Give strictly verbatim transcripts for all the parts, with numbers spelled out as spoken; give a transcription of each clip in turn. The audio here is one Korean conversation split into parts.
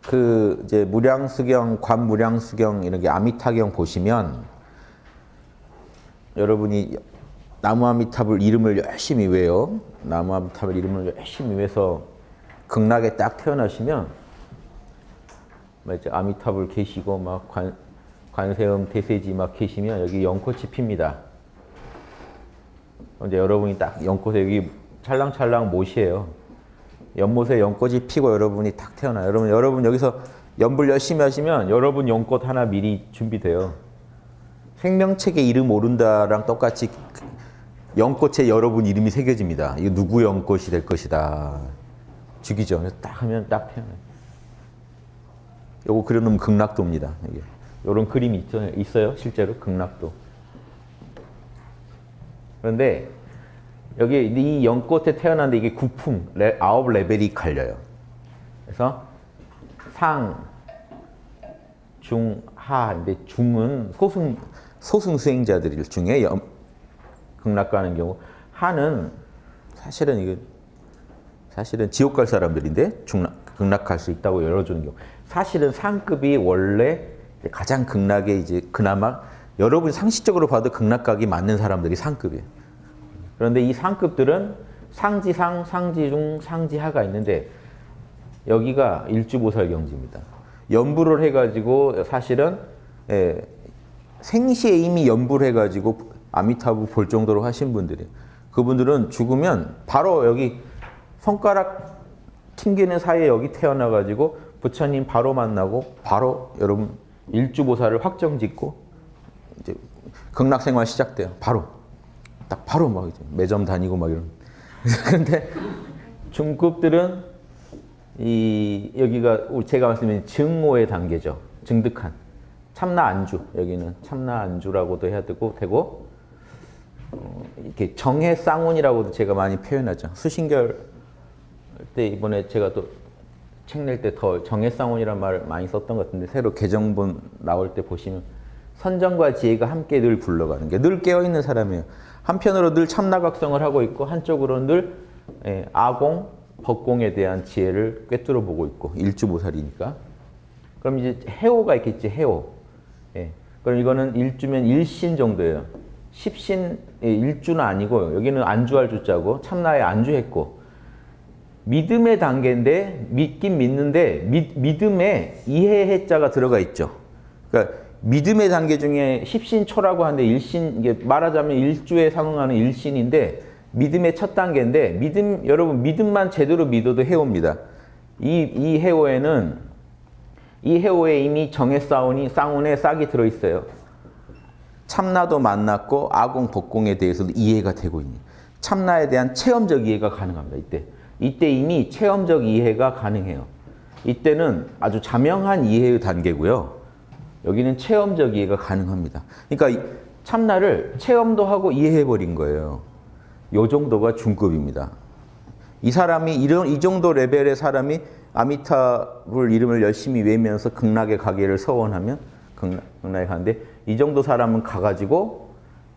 그 이제 무량수경, 관무량수경 이런 게 아미타경 보시면 여러분이 나무아미탑을 이름을 열심히 외워 나무아미탑을 이름을 열심히 외워서 극락에 딱 태어나시면 이제 아미탑을 계시고 막 관, 관세음 대세지 막 계시면 여기 연꽃이 핍니다. 이제 여러분이 딱 연꽃에 여기 찰랑찰랑 못이에요. 연못에 연꽃이 피고 여러분이 딱 태어나요. 여러분, 여러분 여기서 연불 열심히 하시면 여러분 연꽃 하나 미리 준비돼요. 생명책에 이름 오른다랑 똑같이 연꽃에 여러분 이름이 새겨집니다. 이거 누구 연꽃이 될 것이다. 죽이죠. 그래서 딱 하면 딱 태어나요. 요거 그려놓으면 극락도입니다. 이게. 요런 그림이 있어요. 있어요. 실제로 극락도. 그런데 여기 이 연꽃에 태어났는데 이게 구품, 레, 아홉 레벨이 갈려요. 그래서 상, 중, 하인데 중은 소승, 소승 수행자들 중에 연, 극락 가는 경우, 하는 사실은 이게 사실은 지옥 갈 사람들인데 중락, 극락 갈 수 있다고 열어주는 경우. 사실은 상급이 원래 가장 극락에 이제 그나마 여러분이 상식적으로 봐도 극락 가기 맞는 사람들이 상급이에요. 그런데 이 상급들은 상지상, 상지중, 상지하가 있는데 여기가 일주보살 경지입니다. 연불을 해가지고 사실은 예, 생시에 이미 연불을 해가지고 아미타부 볼 정도로 하신 분들이에요. 그분들은 죽으면 바로 여기 손가락 튕기는 사이에 여기 태어나가지고 부처님 바로 만나고 바로 여러분 일주보살을 확정 짓고 이제 극락생활 시작돼요. 바로. 딱 바로 막 이제 매점 다니고 막 이런. 근데 중급들은 이 여기가 제가 말씀드린 증오의 단계죠. 증득한 참나 안주. 여기는 참나 안주라고도 해야 되고 되고 어, 이렇게 정해 쌍운이라고도 제가 많이 표현하죠. 수신결 때 이번에 제가 또 책 낼 때 더 정해 쌍운이라는 말을 많이 썼던 것 같은데 새로 개정본 나올 때 보시면 선정과 지혜가 함께 늘 굴러가는 게 늘 깨어있는 사람이에요. 한편으로 늘 참나각성을 하고 있고 한쪽으로는 늘 예, 아공, 법공에 대한 지혜를 꿰뚫어 보고 있고 일주보살이니까. 그럼 이제 해오가 있겠지. 해오. 예, 그럼 이거는 일주면 일신 정도예요. 십신, 예, 일주는 아니고 여기는 안주할 주자고 참나에 안주했고 믿음의 단계인데 믿긴 믿는데 믿, 믿음에 이해해자가 들어가 있죠. 그러니까 믿음의 단계 중에 십신초라고 하는데 일신, 이게 말하자면 일주에 상응하는 일신인데 믿음의 첫 단계인데 믿음, 여러분 믿음만 제대로 믿어도 해오입니다. 이, 이 해오에는 이 해오에 이미 정해 쌍운이, 쌍운에 싹이 들어있어요. 참나도 만났고 아공, 법공에 대해서도 이해가 되고 있는 참나에 대한 체험적 이해가 가능합니다. 이때. 이때 이미 체험적 이해가 가능해요. 이때는 아주 자명한 이해의 단계고요. 여기는 체험적 이해가 가능합니다. 그러니까 참나를 체험도 하고 이해해버린 거예요. 이 정도가 중급입니다. 이 사람이 이런, 이 정도 레벨의 사람이 아미타불 이름을 열심히 외면서 극락에 가기를 서원하면 극락, 극락에 가는데 이 정도 사람은 가가지고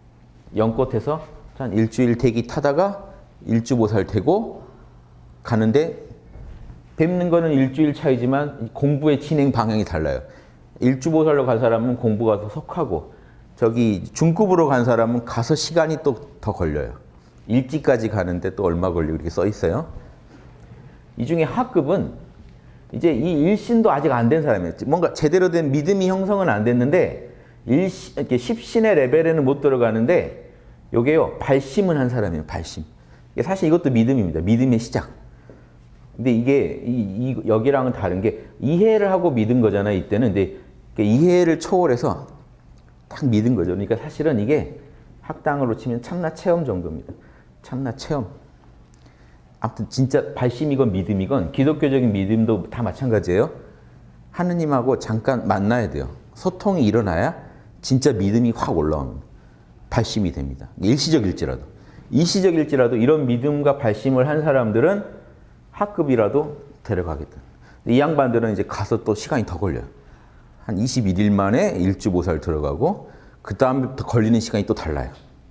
연꽃에서 한 일주일 대기 타다가 일주보살 되고 가는데 뵙는 거는 일주일 차이지만 공부의 진행 방향이 달라요. 일주보살로 간 사람은 공부가 더 속하고 저기 중급으로 간 사람은 가서 시간이 또 더 걸려요. 일지까지 가는데 또 얼마 걸리고 이렇게 써 있어요. 이 중에 하급은 이제 이 일신도 아직 안 된 사람이에요. 뭔가 제대로 된 믿음이 형성은 안 됐는데 일신, 이렇게 십신의 레벨에는 못 들어가는데 요게요 발심은 한 사람이에요. 발심. 사실 이것도 믿음입니다. 믿음의 시작. 근데 이게 이, 이, 여기랑은 다른 게 이해를 하고 믿은 거잖아요. 이때는. 근데 이해를 초월해서 딱 믿은 거죠. 그러니까 사실은 이게 학당으로 치면 참나 체험 정도입니다. 참나 체험. 아무튼 진짜 발심이건 믿음이건 기독교적인 믿음도 다 마찬가지예요. 하느님하고 잠깐 만나야 돼요. 소통이 일어나야 진짜 믿음이 확 올라옵니다. 발심이 됩니다. 일시적일지라도. 일시적일지라도 이런 믿음과 발심을 한 사람들은 하급이라도 데려가겠다. 이 양반들은 이제 가서 또 시간이 더 걸려요. 한 이십일 일 만에 일주보살 들어가고 그 다음부터 걸리는 시간이 또 달라요.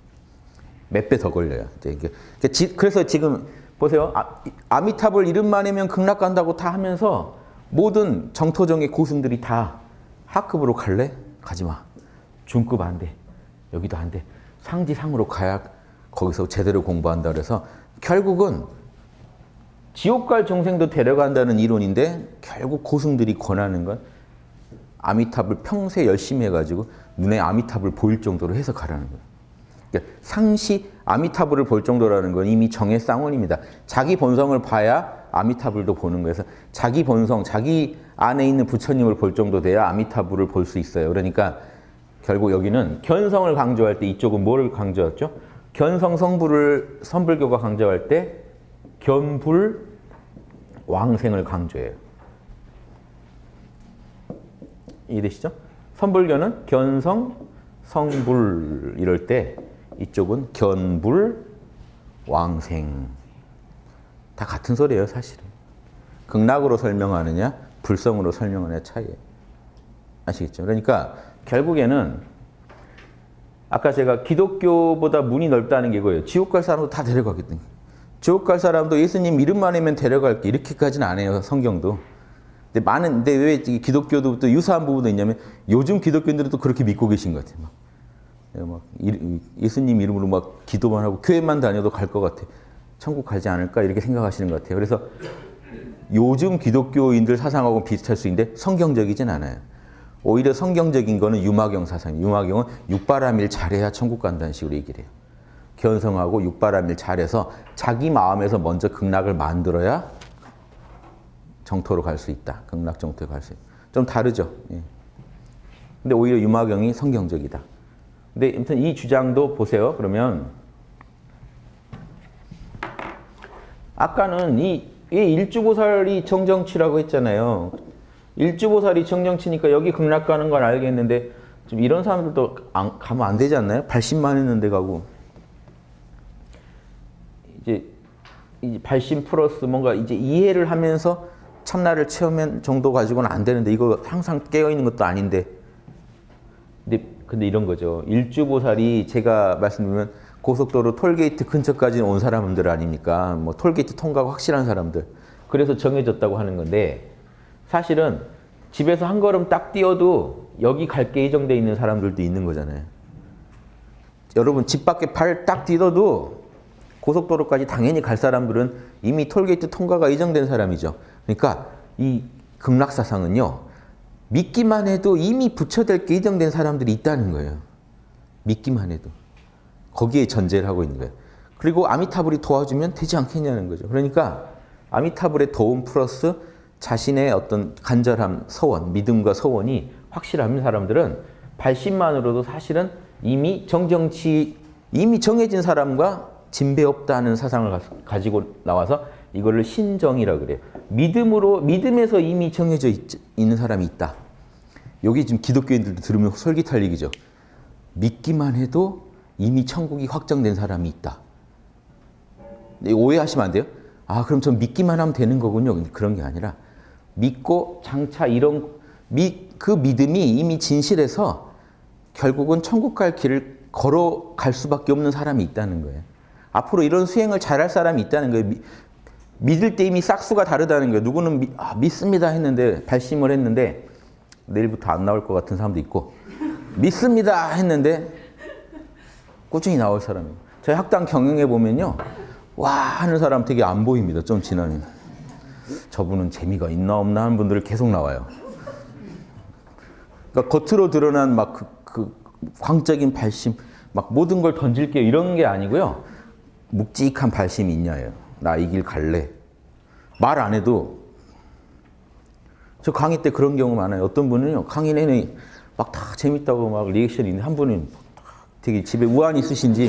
몇 배 더 걸려요. 이제 그래서 지금 보세요. 아, 아미타불 이름만 하면 극락 간다고 다 하면서 모든 정토정의 고승들이 다 하급으로 갈래? 가지 마. 중급 안 돼. 여기도 안 돼. 상지상으로 가야 거기서 제대로 공부한다 그래서 결국은 지옥 갈 중생도 데려간다는 이론인데 결국 고승들이 권하는 건 아미탑을 평소에 열심히 해가지고 눈에 아미탑을 보일 정도로 해서 가라는 거예요. 그러니까 상시 아미타불을 볼 정도라는 건 이미 정의 쌍원입니다. 자기 본성을 봐야 아미타불도 보는 거예요. 그래서 자기 본성, 자기 안에 있는 부처님을 볼 정도 돼야 아미타불을 볼 수 있어요. 그러니까 결국 여기는 견성을 강조할 때 이쪽은 뭐를 강조했죠? 견성 성불을 선불교가 강조할 때 견불 왕생을 강조해요. 이해되시죠? 선불교는 견성 성불 이럴 때 이쪽은 견불 왕생. 다 같은 소리예요, 사실은. 극락으로 설명하느냐, 불성으로 설명하느냐 차이예요. 아시겠죠? 그러니까 결국에는 아까 제가 기독교보다 문이 넓다는 게 이거예요. 지옥 갈 사람도 다 데려가거든요. 지옥 갈 사람도 예수님 이름만 하면 데려갈게. 이렇게까지는 안 해요, 성경도. 근데 많은, 근데 왜 기독교도 또 유사한 부분도 있냐면 요즘 기독교인들은 또 그렇게 믿고 계신 것 같아요. 막, 막 예수님 이름으로 막 기도만 하고 교회만 다녀도 갈 것 같아. 천국 가지 않을까? 이렇게 생각하시는 것 같아요. 그래서 요즘 기독교인들 사상하고 비슷할 수 있는데 성경적이진 않아요. 오히려 성경적인 거는 유마경 사상이에요. 유마경은 육바람일 잘해야 천국 간다는 식으로 얘기를 해요. 견성하고 육바람일 잘해서 자기 마음에서 먼저 극락을 만들어야 정토로 갈 수 있다. 극락 정토에 갈 수 있다. 좀 다르죠. 예. 근데 오히려 유마경이 성경적이다. 근데 아무튼 이 주장도 보세요. 그러면 아까는 이, 이 일주보살이 정정치라고 했잖아요. 일주보살이 정정치니까 여기 극락 가는 건 알겠는데 좀 이런 사람들도 안, 가면 안 되지 않나요? 발심만 했는데 가고 이제, 이제 발심 플러스 뭔가 이제 이해를 하면서 참나를 체험한 정도 가지고는 안 되는데 이거 항상 깨어 있는 것도 아닌데 근데, 근데 이런 거죠. 일주보살이 제가 말씀드리면 고속도로 톨게이트 근처까지 온 사람들 아닙니까? 뭐 톨게이트 통과가 확실한 사람들. 그래서 정해졌다고 하는 건데 사실은 집에서 한 걸음 딱 뛰어도 여기 갈 게 예정돼 있는 사람들도 있는 거잖아요. 여러분 집 밖에 발 딱 뛰어도 고속도로까지 당연히 갈 사람들은 이미 톨게이트 통과가 예정된 사람이죠. 그러니까 이 극락사상은요. 믿기만 해도 이미 부처될 게 예정된 사람들이 있다는 거예요. 믿기만 해도. 거기에 전제를 하고 있는 거예요. 그리고 아미타불이 도와주면 되지 않겠냐는 거죠. 그러니까 아미타불의 도움 플러스 자신의 어떤 간절함, 서원, 믿음과 서원이 확실한 사람들은 발심만으로도 사실은 이미 정정치, 이미 정해진 사람과 진배 없다는 사상을 가지고 나와서 이거를 신정이라고 그래요. 믿음으로, 믿음에서 이미 정해져 있, 있는 사람이 있다. 여기 지금 기독교인들도 들으면 솔깃할 얘기죠. 믿기만 해도 이미 천국이 확정된 사람이 있다. 오해하시면 안 돼요. 아, 그럼 전 믿기만 하면 되는 거군요. 그런 게 아니라 믿고 장차 이런 그 믿음이 이미 진실해서 결국은 천국 갈 길을 걸어갈 수밖에 없는 사람이 있다는 거예요. 앞으로 이런 수행을 잘할 사람이 있다는 거예요. 미, 믿을 때 이미 싹수가 다르다는 거예요. 누구는 미, 아, 믿습니다 했는데 발심을 했는데 내일부터 안 나올 것 같은 사람도 있고 믿습니다 했는데 꾸준히 나올 사람이에요. 저희 학당 경영해 보면요. 와 하는 사람 되게 안 보입니다. 좀 지나면. 저분은 재미가 있나 없나 하는 분들 계속 나와요. 그러니까 겉으로 드러난 막 그, 그 광적인 발심, 막 모든 걸 던질게요 이런 게 아니고요. 묵직한 발심이 있냐예요. 나 이 길 갈래. 말 안 해도 저 강의 때 그런 경우 많아요. 어떤 분은요. 강의 내내 막 다 재밌다고 막 리액션이 있는데 한 분은 되게 집에 우환이 있으신지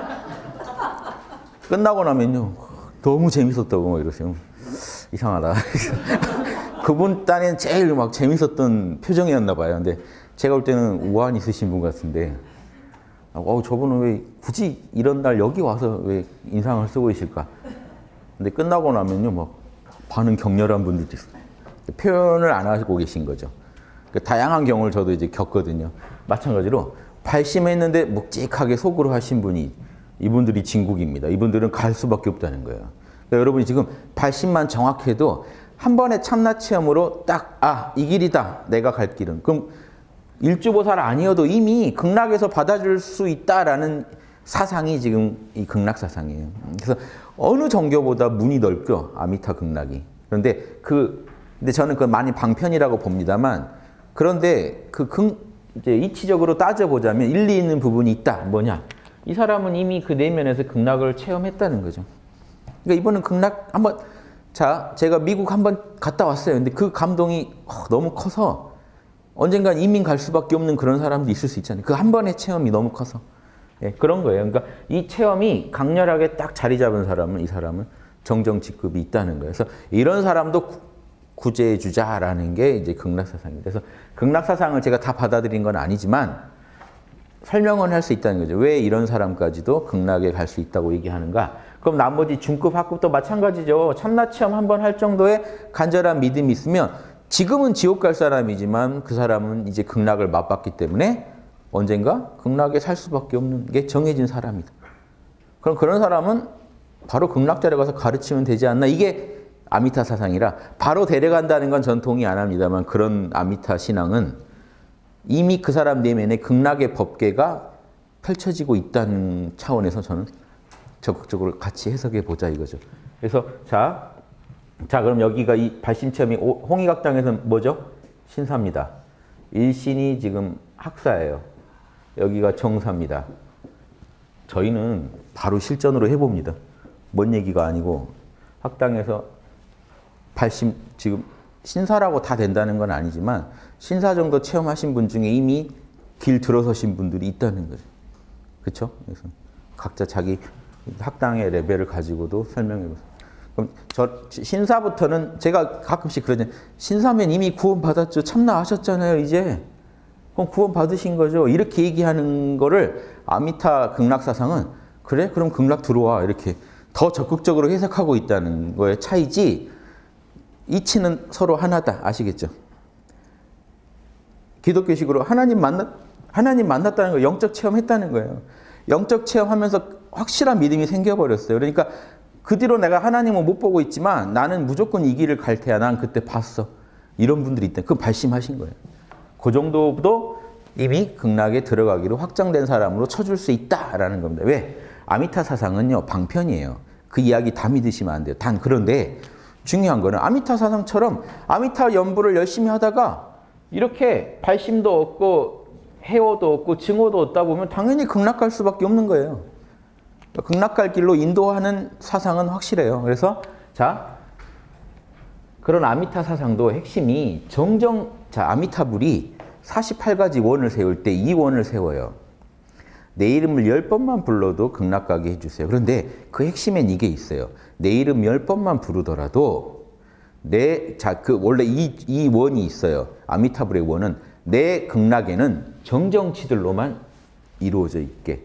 끝나고 나면요. 너무 재밌었다고 막 이러세요. 이상하다. 그분 딴엔 제일 막 재밌었던 표정이었나 봐요. 근데 제가 볼 때는 우환 있으신 분 같은데 어, 저분은 왜 굳이 이런 날 여기 와서 왜 인상을 쓰고 계실까? 근데 끝나고 나면요, 막 반응 격렬한 분들도 있어요. 표현을 안 하고 계신 거죠. 다양한 경우를 저도 이제 겪거든요. 마찬가지로 발심했는데 묵직하게 속으로 하신 분이 이분들이 진국입니다. 이분들은 갈 수밖에 없다는 거예요. 그러니까 여러분이 지금 발심만 정확해도 한 번의 참나 체험으로 딱, 아, 이 길이다. 내가 갈 길은. 그럼 일주보살 아니어도 이미 극락에서 받아줄 수 있다라는 사상이 지금 이 극락 사상이에요. 그래서 어느 종교보다 문이 넓죠. 아미타 극락이. 그런데 그, 근데 저는 그 많이 방편이라고 봅니다만, 그런데 그 극, 이제 이치적으로 따져보자면 일리 있는 부분이 있다. 뭐냐? 이 사람은 이미 그 내면에서 극락을 체험했다는 거죠. 그러니까 이번은 극락 한번, 자, 제가 미국 한번 갔다 왔어요. 근데 그 감동이 너무 커서 언젠간 이민 갈 수밖에 없는 그런 사람도 있을 수 있잖아요. 그 한 번의 체험이 너무 커서. 예, 그런 거예요. 그러니까 이 체험이 강렬하게 딱 자리 잡은 사람은, 이 사람은 정정직급이 있다는 거예요. 그래서 이런 사람도 구제해 주자라는 게 이제 극락사상입니다. 그래서 극락사상을 제가 다 받아들인 건 아니지만 설명은 할 수 있다는 거죠. 왜 이런 사람까지도 극락에 갈 수 있다고 얘기하는가? 그럼 나머지 중급, 하급도 마찬가지죠. 참나 체험 한번 할 정도의 간절한 믿음이 있으면 지금은 지옥 갈 사람이지만 그 사람은 이제 극락을 맛봤기 때문에 언젠가 극락에 살 수밖에 없는 게 정해진 사람이다. 그럼 그런 사람은 바로 극락 데려가서 가르치면 되지 않나? 이게 아미타 사상이라 바로 데려간다는 건 전 동의 안 합니다만 그런 아미타 신앙은 이미 그 사람 내면에 극락의 법계가 펼쳐지고 있다는 차원에서 저는 적극적으로 같이 해석해 보자 이거죠. 그래서 자, 자 그럼 여기가 이 발심체험이 홍익학당에서는 뭐죠? 신사입니다. 일신이 지금 학사예요. 여기가 정사입니다. 저희는 바로 실전으로 해봅니다. 뭔 얘기가 아니고 학당에서 발심 지금 신사라고 다 된다는 건 아니지만 신사 정도 체험하신 분 중에 이미 길 들어서신 분들이 있다는 거죠. 그렇죠? 그래서 각자 자기 학당의 레벨을 가지고도 설명해 보세요. 그럼 저 신사부터는 제가 가끔씩 그러잖아요. 신사면 이미 구원 받았죠. 참나하셨잖아요, 이제. 그럼 구원 받으신 거죠. 이렇게 얘기하는 거를 아미타 극락사상은 그래? 그럼 극락 들어와. 이렇게 더 적극적으로 해석하고 있다는 거의 차이지 이치는 서로 하나다. 아시겠죠? 기독교식으로 하나님 만났, 하나님 만났다는 거 영적 체험했다는 거예요. 영적 체험하면서 확실한 믿음이 생겨버렸어요. 그러니까 그 뒤로 내가 하나님을 못 보고 있지만 나는 무조건 이 길을 갈 테야. 난 그때 봤어. 이런 분들이 있다. 그건 발심하신 거예요. 그 정도도 이미 극락에 들어가기로 확정된 사람으로 쳐줄 수 있다라는 겁니다. 왜? 아미타 사상은요, 방편이에요. 그 이야기 다 믿으시면 안 돼요. 단 그런데 중요한 거는 아미타 사상처럼 아미타 연부를 열심히 하다가 이렇게 발심도 없고 해오도 없고 증오도 없다 보면 당연히 극락 갈 수밖에 없는 거예요. 극락 갈 길로 인도하는 사상은 확실해요. 그래서 자 그런 아미타 사상도 핵심이 정정, 자 아미타불이 사십팔 가지 원을 세울 때 이 원을 세워요. 내 이름을 열 번만 불러도 극락 가게 해주세요. 그런데 그 핵심엔 이게 있어요. 내 이름 열 번만 부르더라도 내, 자, 그 원래 이, 이 원이 있어요. 아미타불의 원은 내 극락에는 정정치들로만 이루어져 있게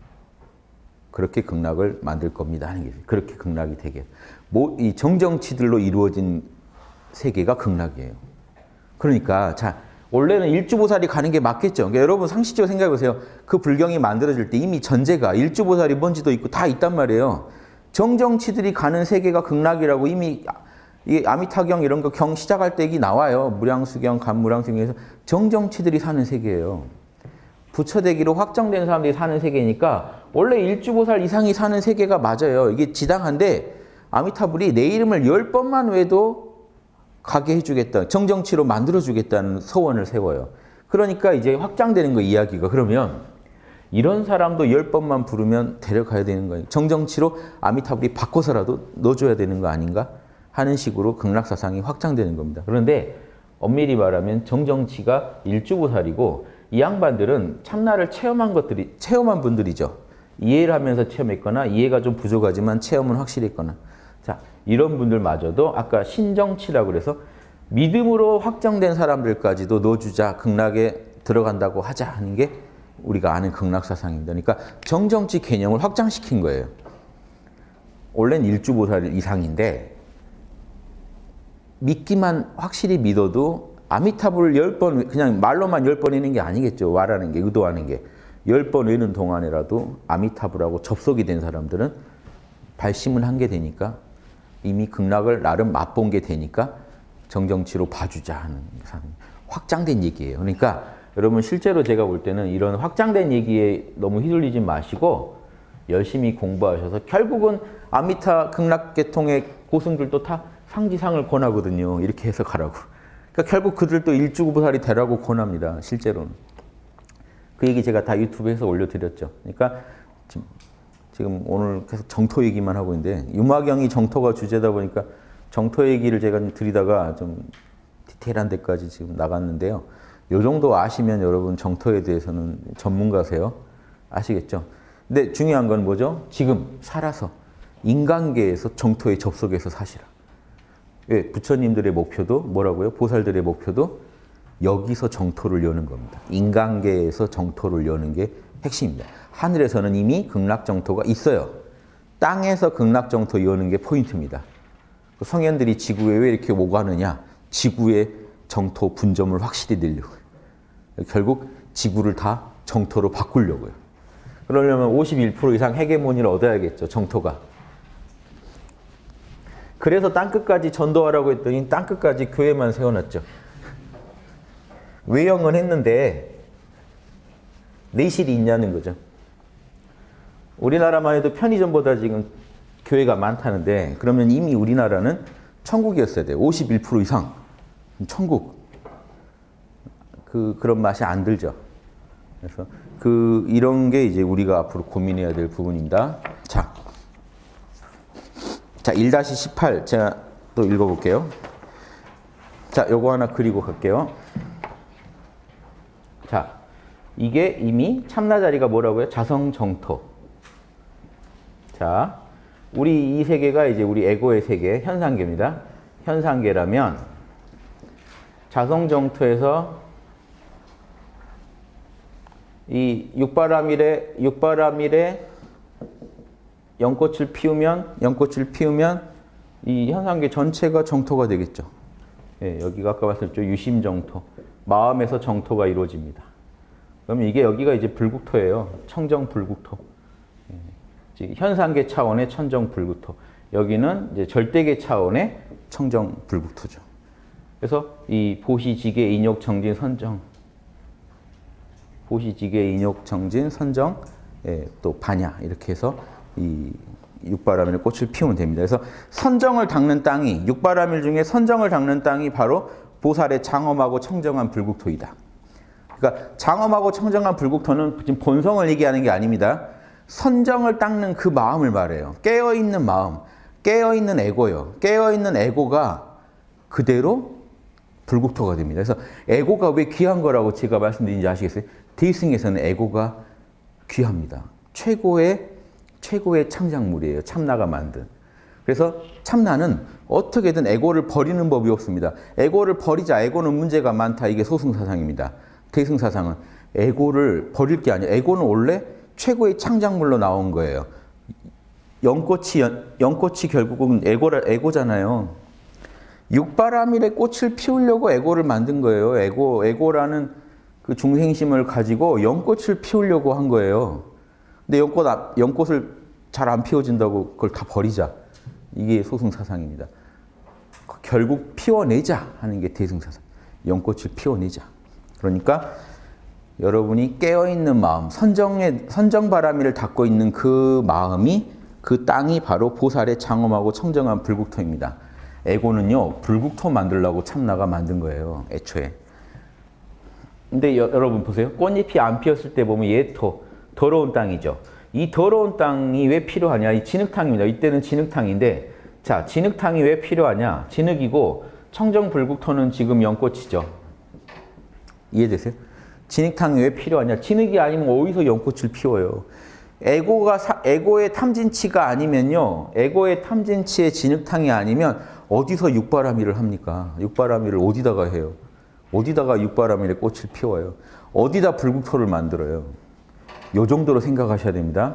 그렇게 극락을 만들 겁니다 하는 게 있어요. 그렇게 극락이 되게. 뭐, 이 정정치들로 이루어진 세계가 극락이에요. 그러니까 자 원래는 일주보살이 가는 게 맞겠죠. 그러니까 여러분 상식적으로 생각해 보세요. 그 불경이 만들어질 때 이미 전제가 일주보살이 뭔지도 있고 다 있단 말이에요. 정정치들이 가는 세계가 극락이라고 이미 이 아미타경 이런 거 경 시작할 때 얘기 나와요. 무량수경, 간무량수경에서 정정치들이 사는 세계예요. 부처되기로 확정된 사람들이 사는 세계니까 원래 일주보살 이상이 사는 세계가 맞아요. 이게 지당한데 아미타불이 내 이름을 열 번만 외도 가게 해주겠다. 정정치로 만들어주겠다는 서원을 세워요. 그러니까 이제 확장되는 거 이야기가. 그러면 이런 사람도 열 번만 부르면 데려가야 되는 거예요. 정정치로 아미타불이 바꿔서라도 넣어줘야 되는 거 아닌가 하는 식으로 극락사상이 확장되는 겁니다. 그런데 엄밀히 말하면 정정치가 일주보살이고 이 양반들은 참나를 체험한 것들이 체험한 분들이죠. 이해를 하면서 체험했거나 이해가 좀 부족하지만 체험은 확실히 했거나 자 이런 분들마저도 아까 신정치라고 그래서 믿음으로 확정된 사람들까지도 넣어주자 극락에 들어간다고 하자 하는 게 우리가 아는 극락사상입니다. 그러니까 정정치 개념을 확장시킨 거예요. 원래는 일주보살 이상인데 믿기만 확실히 믿어도 아미타불 열 번 그냥 말로만 열 번 외는 게 아니겠죠. 말하는 게 의도하는 게 열 번 외는 동안이라도 아미타불하고 접속이 된 사람들은 발심을 한 게 되니까 이미 극락을 나름 맛본 게 되니까 정정치로 봐주자 하는 확장된 얘기예요. 그러니까 여러분 실제로 제가 볼 때는 이런 확장된 얘기에 너무 휘둘리지 마시고 열심히 공부하셔서 결국은 아미타 극락계통의 고승들도 다 상지상을 권하거든요. 이렇게 해서 가라고. 그러니까 결국 그들도 일주구보살이 되라고 권합니다. 실제로는. 그 얘기 제가 다 유튜브에서 올려드렸죠. 그러니까 지금, 지금 오늘 계속 정토 얘기만 하고 있는데 유마경이 정토가 주제다 보니까 정토 얘기를 제가 드리다가 좀 디테일한 데까지 지금 나갔는데요. 요 정도 아시면 여러분 정토에 대해서는 전문가세요. 아시겠죠? 근데 중요한 건 뭐죠? 지금 살아서 인간계에서 정토에 접속해서 사시라. 예, 부처님들의 목표도 뭐라고요? 보살들의 목표도 여기서 정토를 여는 겁니다. 인간계에서 정토를 여는 게 핵심입니다. 하늘에서는 이미 극락정토가 있어요. 땅에서 극락정토 여는 게 포인트입니다. 성현들이 지구에 왜 이렇게 오가느냐? 지구의 정토 분점을 확실히 내려고. 결국 지구를 다 정토로 바꾸려고요. 그러려면 오십일 퍼센트 이상 헤게모니를 얻어야겠죠. 정토가. 그래서 땅끝까지 전도하라고 했더니 땅끝까지 교회만 세워놨죠. 외형은 했는데 내실이 있냐는 거죠. 우리나라만 해도 편의점보다 지금 교회가 많다는데 그러면 이미 우리나라는 천국이었어야 돼요. 오십일 퍼센트 이상. 천국. 그, 그런 맛이 안 들죠. 그래서 그, 이런 게 이제 우리가 앞으로 고민해야 될 부분입니다. 자. 자, 일 십팔 제가 또 읽어볼게요. 자, 요거 하나 그리고 갈게요. 자, 이게 이미 참나 자리가 뭐라고요? 자성정토. 자, 우리 이 세계가 이제 우리 에고의 세계, 현상계입니다. 현상계라면 자성정토에서 이 육바라밀에 육바라밀에 연꽃을 피우면 연꽃을 피우면 이 현상계 전체가 정토가 되겠죠. 예, 여기가 아까 말씀드렸죠. 유심정토. 마음에서 정토가 이루어집니다. 그러면 이게 여기가 이제 불국토예요. 청정불국토. 예, 현상계 차원의 천정불국토. 여기는 이제 절대계 차원의 청정불국토죠. 그래서 이 보시지계 인욕정진 선정, 보시지계 인욕정진 선정, 예, 또 반야 이렇게 해서 이 육바라밀의 꽃을 피우면 됩니다. 그래서 선정을 닦는 땅이 육바라밀 중에 선정을 닦는 땅이 바로 보살의 장엄하고 청정한 불국토이다. 그러니까 장엄하고 청정한 불국토는 지금 본성을 얘기하는 게 아닙니다. 선정을 닦는 그 마음을 말해요. 깨어있는 마음, 깨어있는 에고요. 깨어있는 에고가 그대로 불국토가 됩니다. 그래서 에고가 왜 귀한 거라고 제가 말씀드린지 아시겠어요? 대승에서는 에고가 귀합니다. 최고의 최고의 창작물이에요. 참나가 만든. 그래서 참나는 어떻게든 에고를 버리는 법이 없습니다. 에고를 버리자. 에고는 문제가 많다. 이게 소승사상입니다. 대승사상은 에고를 버릴 게 아니에요. 에고는 원래 최고의 창작물로 나온 거예요. 연꽃이, 연꽃이 결국은 에고라, 에고잖아요. 육바라밀의 꽃을 피우려고 에고를 만든 거예요. 에고, 에고라는 그 중생심을 가지고 연꽃을 피우려고 한 거예요. 근데 연꽃, 연꽃을 잘 안 피워진다고 그걸 다 버리자. 이게 소승사상입니다. 결국 피워내자 하는 게 대승사상. 연꽃을 피워내자. 그러니까 여러분이 깨어있는 마음, 선정의, 선정바라밀을 닦고 있는 그 마음이, 그 땅이 바로 보살의 장엄하고 청정한 불국토입니다. 에고는요, 불국토 만들려고 참나가 만든 거예요, 애초에. 근데 여, 여러분 보세요. 꽃잎이 안 피었을 때 보면 예토, 더러운 땅이죠. 이 더러운 땅이 왜 필요하냐? 이 진흙탕입니다. 이때는 진흙탕인데, 자, 진흙탕이 왜 필요하냐? 진흙이고 청정불국토는 지금 연꽃이죠. 이해되세요? 진흙탕이 왜 필요하냐? 진흙이 아니면 어디서 연꽃을 피워요? 에고가 사, 에고의 탐진치가 아니면요, 에고의 탐진치의 진흙탕이 아니면 어디서 육바라밀을 합니까? 육바라밀을 어디다가 해요? 어디다가 육바라밀의 꽃을 피워요? 어디다 불국토를 만들어요? 요 정도로 생각하셔야 됩니다.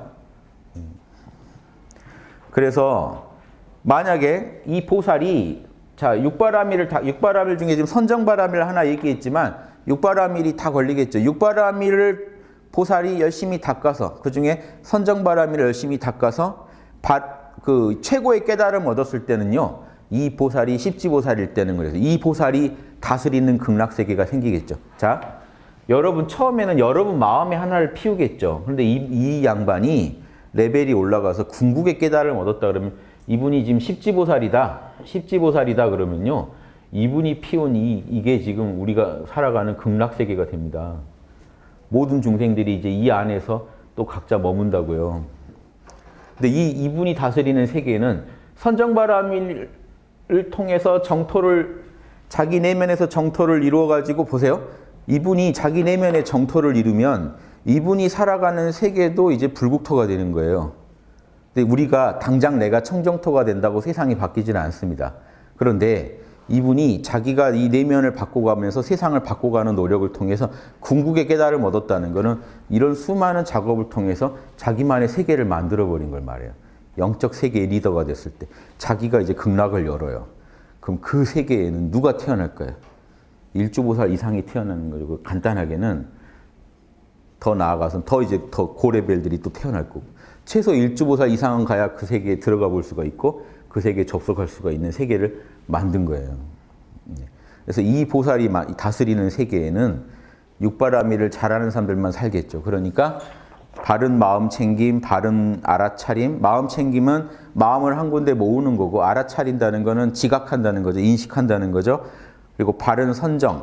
그래서 만약에 이 보살이, 자, 육바라밀을 다, 육바라밀 중에 지금 선정바라밀 하나 얘기했지만 육바라밀이 다 걸리겠죠. 육바라밀을 보살이 열심히 닦아서, 그 중에 선정바라밀을 열심히 닦아서 바, 그 최고의 깨달음 얻었을 때는요, 이 보살이 십지보살일 때는 그래서 이 보살이 다스리는 극락세계가 생기겠죠. 자, 여러분 처음에는 여러분 마음에 하나를 피우겠죠. 그런데 이, 이 양반이 레벨이 올라가서 궁극의 깨달음을 얻었다 그러면 이분이 지금 십지보살이다. 십지보살이다 그러면요. 이분이 피운 이, 이게 지금 우리가 살아가는 극락세계가 됩니다. 모든 중생들이 이제 이 안에서 또 각자 머문다고요. 근데 이, 이분이 다스리는 세계는 선정바람을 통해서 정토를, 자기 내면에서 정토를 이루어가지고 보세요. 이분이 자기 내면의 정토를 이루면 이분이 살아가는 세계도 이제 불국토가 되는 거예요. 근데 우리가 당장 내가 청정토가 된다고 세상이 바뀌지는 않습니다. 그런데 이분이 자기가 이 내면을 바꿔가면서 세상을 바꿔가는 노력을 통해서 궁극의 깨달음을 얻었다는 것은 이런 수많은 작업을 통해서 자기만의 세계를 만들어버린 걸 말해요. 영적 세계의 리더가 됐을 때 자기가 이제 극락을 열어요. 그럼 그 세계에는 누가 태어날까요? 일주보살 이상이 태어나는 거죠. 간단하게는 더 나아가서 더 이제 더 고레벨들이 또 태어날 거고 최소 일주보살 이상은 가야 그 세계에 들어가 볼 수가 있고 그 세계에 접속할 수가 있는 세계를 만든 거예요. 그래서 이 보살이 다스리는 세계에는 육바라밀을 잘하는 사람들만 살겠죠. 그러니까 바른 마음 챙김, 바른 알아차림. 마음 챙김은 마음을 한 군데 모으는 거고 알아차린다는 거는 지각한다는 거죠. 인식한다는 거죠. 그리고 바른 선정을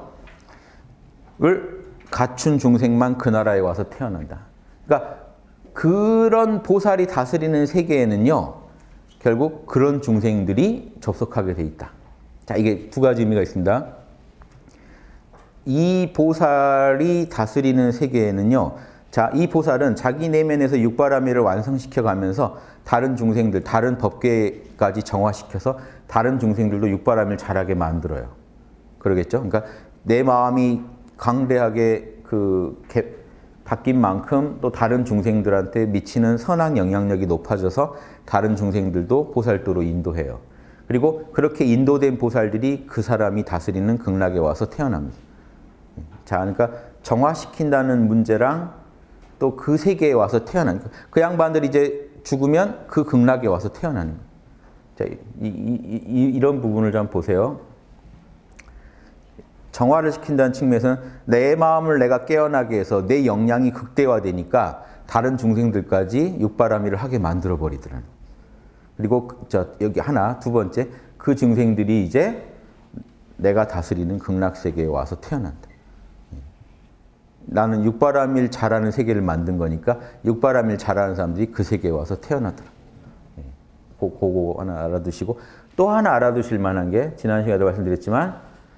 갖춘 중생만 그 나라에 와서 태어난다. 그러니까 그런 보살이 다스리는 세계에는요. 결국 그런 중생들이 접속하게 돼 있다. 자, 이게 두 가지 의미가 있습니다. 이 보살이 다스리는 세계에는요. 자, 이 보살은 자기 내면에서 육바라밀을 완성시켜 가면서 다른 중생들, 다른 법계까지 정화시켜서 다른 중생들도 육바라밀 잘하게 만들어요. 그러겠죠? 그러니까 내 마음이 강대하게 그 개, 바뀐 만큼 또 다른 중생들한테 미치는 선한 영향력이 높아져서 다른 중생들도 보살도로 인도해요. 그리고 그렇게 인도된 보살들이 그 사람이 다스리는 극락에 와서 태어납니다. 자, 그러니까 정화시킨다는 문제랑 또 그 세계에 와서 태어나는 거예요. 그 양반들이 이제 죽으면 그 극락에 와서 태어나는 거예요. 자, 이, 이, 이, 이런 부분을 좀 보세요. 정화를 시킨다는 측면에서는 내 마음을 내가 깨어나게 해서 내 역량이 극대화되니까 다른 중생들까지 육바라밀을 하게 만들어 버리더라는. 그리고 저 여기 하나, 두 번째, 그 중생들이 이제 내가 다스리는 극락세계에 와서 태어난다. 나는 육바라밀 잘하는 세계를 만든 거니까 육바라밀 잘하는 사람들이 그 세계에 와서 태어나더라. 그, 그거 하나 알아두시고 또 하나 알아두실 만한 게 지난 시간에도 말씀드렸지만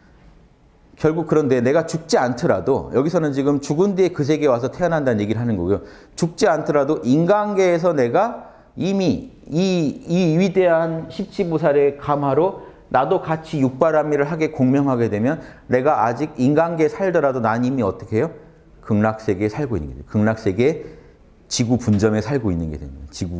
결국 그런데 내가 죽지 않더라도 여기서는 지금 죽은 뒤에 그 세계에 와서 태어난다는 얘기를 하는 거고요. 죽지 않더라도 인간계에서 내가 이미 이, 이 위대한 십지보살의 감화로 나도 같이 육바라밀을 하게 공명하게 되면 내가 아직 인간계에 살더라도 난 이미 어떻게 해요? 극락세계에 살고 있는 게 돼요. 극락세계에 지구 분점에 살고 있는 게 됩니다. 지구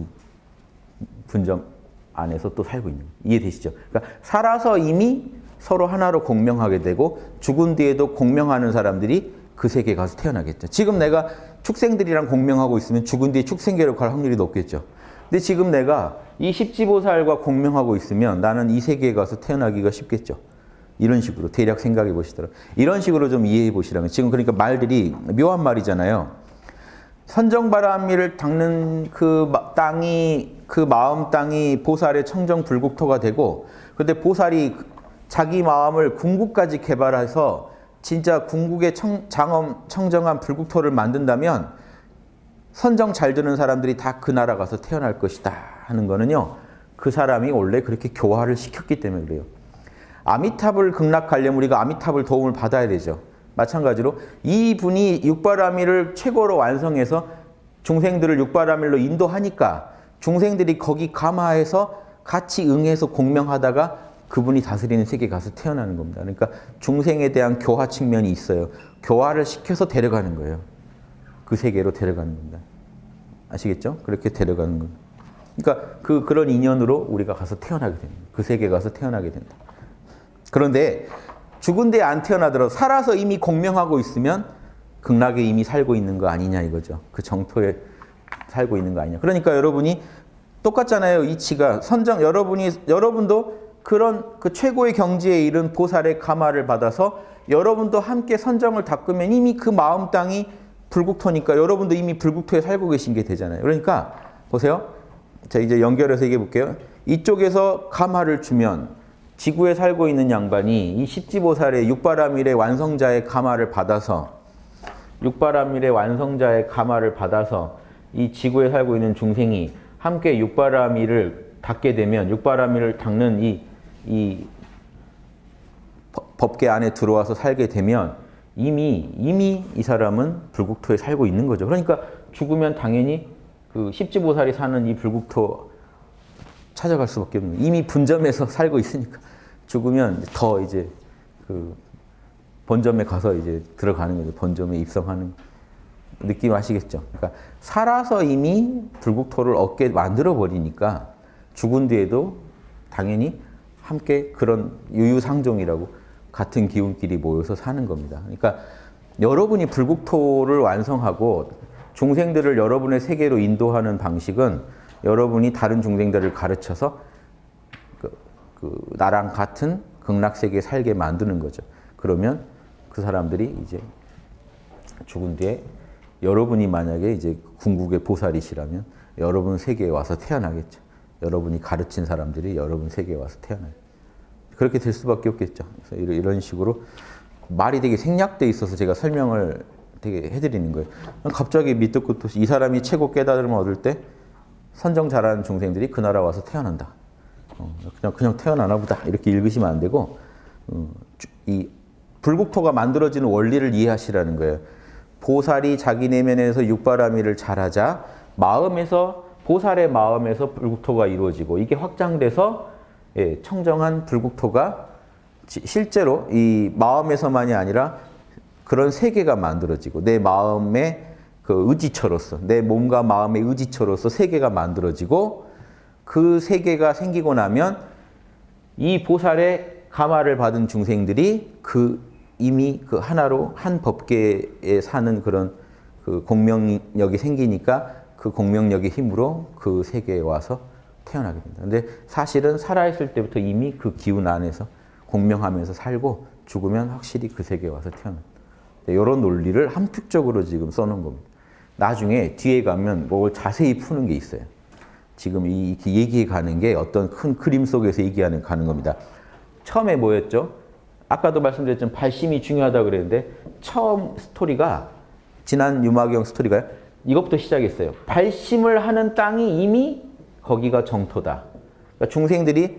분점 안에서 또 살고 있는 거예요. 이해되시죠? 그러니까 살아서 이미 서로 하나로 공명하게 되고 죽은 뒤에도 공명하는 사람들이 그 세계에 가서 태어나겠죠. 지금 내가 축생들이랑 공명하고 있으면 죽은 뒤에 축생계로 갈 확률이 높겠죠. 근데 지금 내가 이 십지보살과 공명하고 있으면 나는 이 세계에 가서 태어나기가 쉽겠죠. 이런 식으로 대략 생각해 보시더라고요. 이런 식으로 좀 이해해 보시라면 지금 그러니까 말들이 묘한 말이잖아요. 선정바라밀을 닦는 그 땅이 그 마음 땅이 보살의 청정 불국토가 되고 근데 보살이 자기 마음을 궁극까지 개발해서 진짜 궁극의 청, 장엄 청정한 불국토를 만든다면 선정 잘 되는 사람들이 다 그 나라 가서 태어날 것이다 하는 거는요. 그 사람이 원래 그렇게 교화를 시켰기 때문에 그래요. 아미탑을 극락하려면 우리가 아미탑을 도움을 받아야 되죠. 마찬가지로 이분이 육바라밀을 최고로 완성해서 중생들을 육바라밀로 인도하니까 중생들이 거기 감화해서 같이 응해서 공명하다가 그분이 다스리는 세계에 가서 태어나는 겁니다. 그러니까 중생에 대한 교화 측면이 있어요. 교화를 시켜서 데려가는 거예요. 그 세계로 데려가는 겁니다. 아시겠죠? 그렇게 데려가는 겁니다. 그러니까 그, 그런 인연으로 우리가 가서 태어나게 됩니다. 그 세계에 가서 태어나게 된다. 그런데 죽은 데 안 태어나더라도 살아서 이미 공명하고 있으면 극락에 이미 살고 있는 거 아니냐 이거죠. 그 정토에 살고 있는 거 아니냐. 그러니까 여러분이 똑같잖아요. 이치가 선정 여러분이 여러분도 그런 그 최고의 경지에 이른 보살의 가마를 받아서 여러분도 함께 선정을 닦으면 이미 그 마음 땅이 불국토니까 여러분도 이미 불국토에 살고 계신 게 되잖아요. 그러니까 보세요. 자, 이제 연결해서 얘기해 볼게요. 이쪽에서 가마를 주면 지구에 살고 있는 양반이 이 십지보살의 육바라밀의 완성자의 가마를 받아서 육바라밀의 완성자의 가마를 받아서 이 지구에 살고 있는 중생이 함께 육바라밀을 닦게 되면 육바라밀을 닦는 이, 이 법계 안에 들어와서 살게 되면 이미 이미 이 사람은 불국토에 살고 있는 거죠. 그러니까 죽으면 당연히 그 십지보살이 사는 이 불국토 찾아갈 수밖에 없는 거예요. 이미 분점에서 살고 있으니까 죽으면 더 이제 그 본점에 가서 이제 들어가는 거죠. 본점에 입성하는 느낌 아시겠죠? 그러니까 살아서 이미 불국토를 얻게 만들어 버리니까 죽은 뒤에도 당연히 함께 그런 유유상종이라고 같은 기운끼리 모여서 사는 겁니다. 그러니까 여러분이 불국토를 완성하고 중생들을 여러분의 세계로 인도하는 방식은 여러분이 다른 중생들을 가르쳐서 그, 그 나랑 같은 극락세계에 살게 만드는 거죠. 그러면 그 사람들이 이제 죽은 뒤에 여러분이 만약에 이제 궁극의 보살이시라면 여러분 세계에 와서 태어나겠죠. 여러분이 가르친 사람들이 여러분 세계에 와서 태어나요. 그렇게 될 수밖에 없겠죠. 그래서 이런 식으로 말이 되게 생략돼 있어서 제가 설명을 되게 해드리는 거예요. 갑자기 밑도 끝도 없이 이 사람이 최고 깨달음을 얻을 때 선정 잘하는 중생들이 그 나라 와서 태어난다. 어, 그냥 그냥 태어나나 보다 이렇게 읽으시면 안 되고 어, 이 불국토가 만들어지는 원리를 이해하시라는 거예요. 보살이 자기 내면에서 육바라밀을 잘하자 마음에서 보살의 마음에서 불국토가 이루어지고 이게 확장돼서 예, 청정한 불국토가 실제로 이 마음에서만이 아니라 그런 세계가 만들어지고 내 마음의 그 의지처로서 내 몸과 마음의 의지처로서 세계가 만들어지고 그 세계가 생기고 나면 이 보살의 가마를 받은 중생들이 그 이미 그 하나로 한 법계에 사는 그런 그 공명력이 생기니까 그 공명력의 힘으로 그 세계에 와서 태어나게 된다. 근데 사실은 살아있을 때부터 이미 그 기운 안에서 공명하면서 살고 죽으면 확실히 그 세계에 와서 태어난다. 이런 논리를 함축적으로 지금 써놓은 겁니다. 나중에 뒤에 가면 뭘 자세히 푸는 게 있어요. 지금 이 얘기해 가는 게 어떤 큰 그림 속에서 얘기하는 가는 겁니다. 처음에 뭐였죠? 아까도 말씀드렸지만 발심이 중요하다고 그랬는데 처음 스토리가 지난 유마경 스토리가요. 이것부터 시작했어요. 발심을 하는 땅이 이미 거기가 정토다. 그러니까 중생들이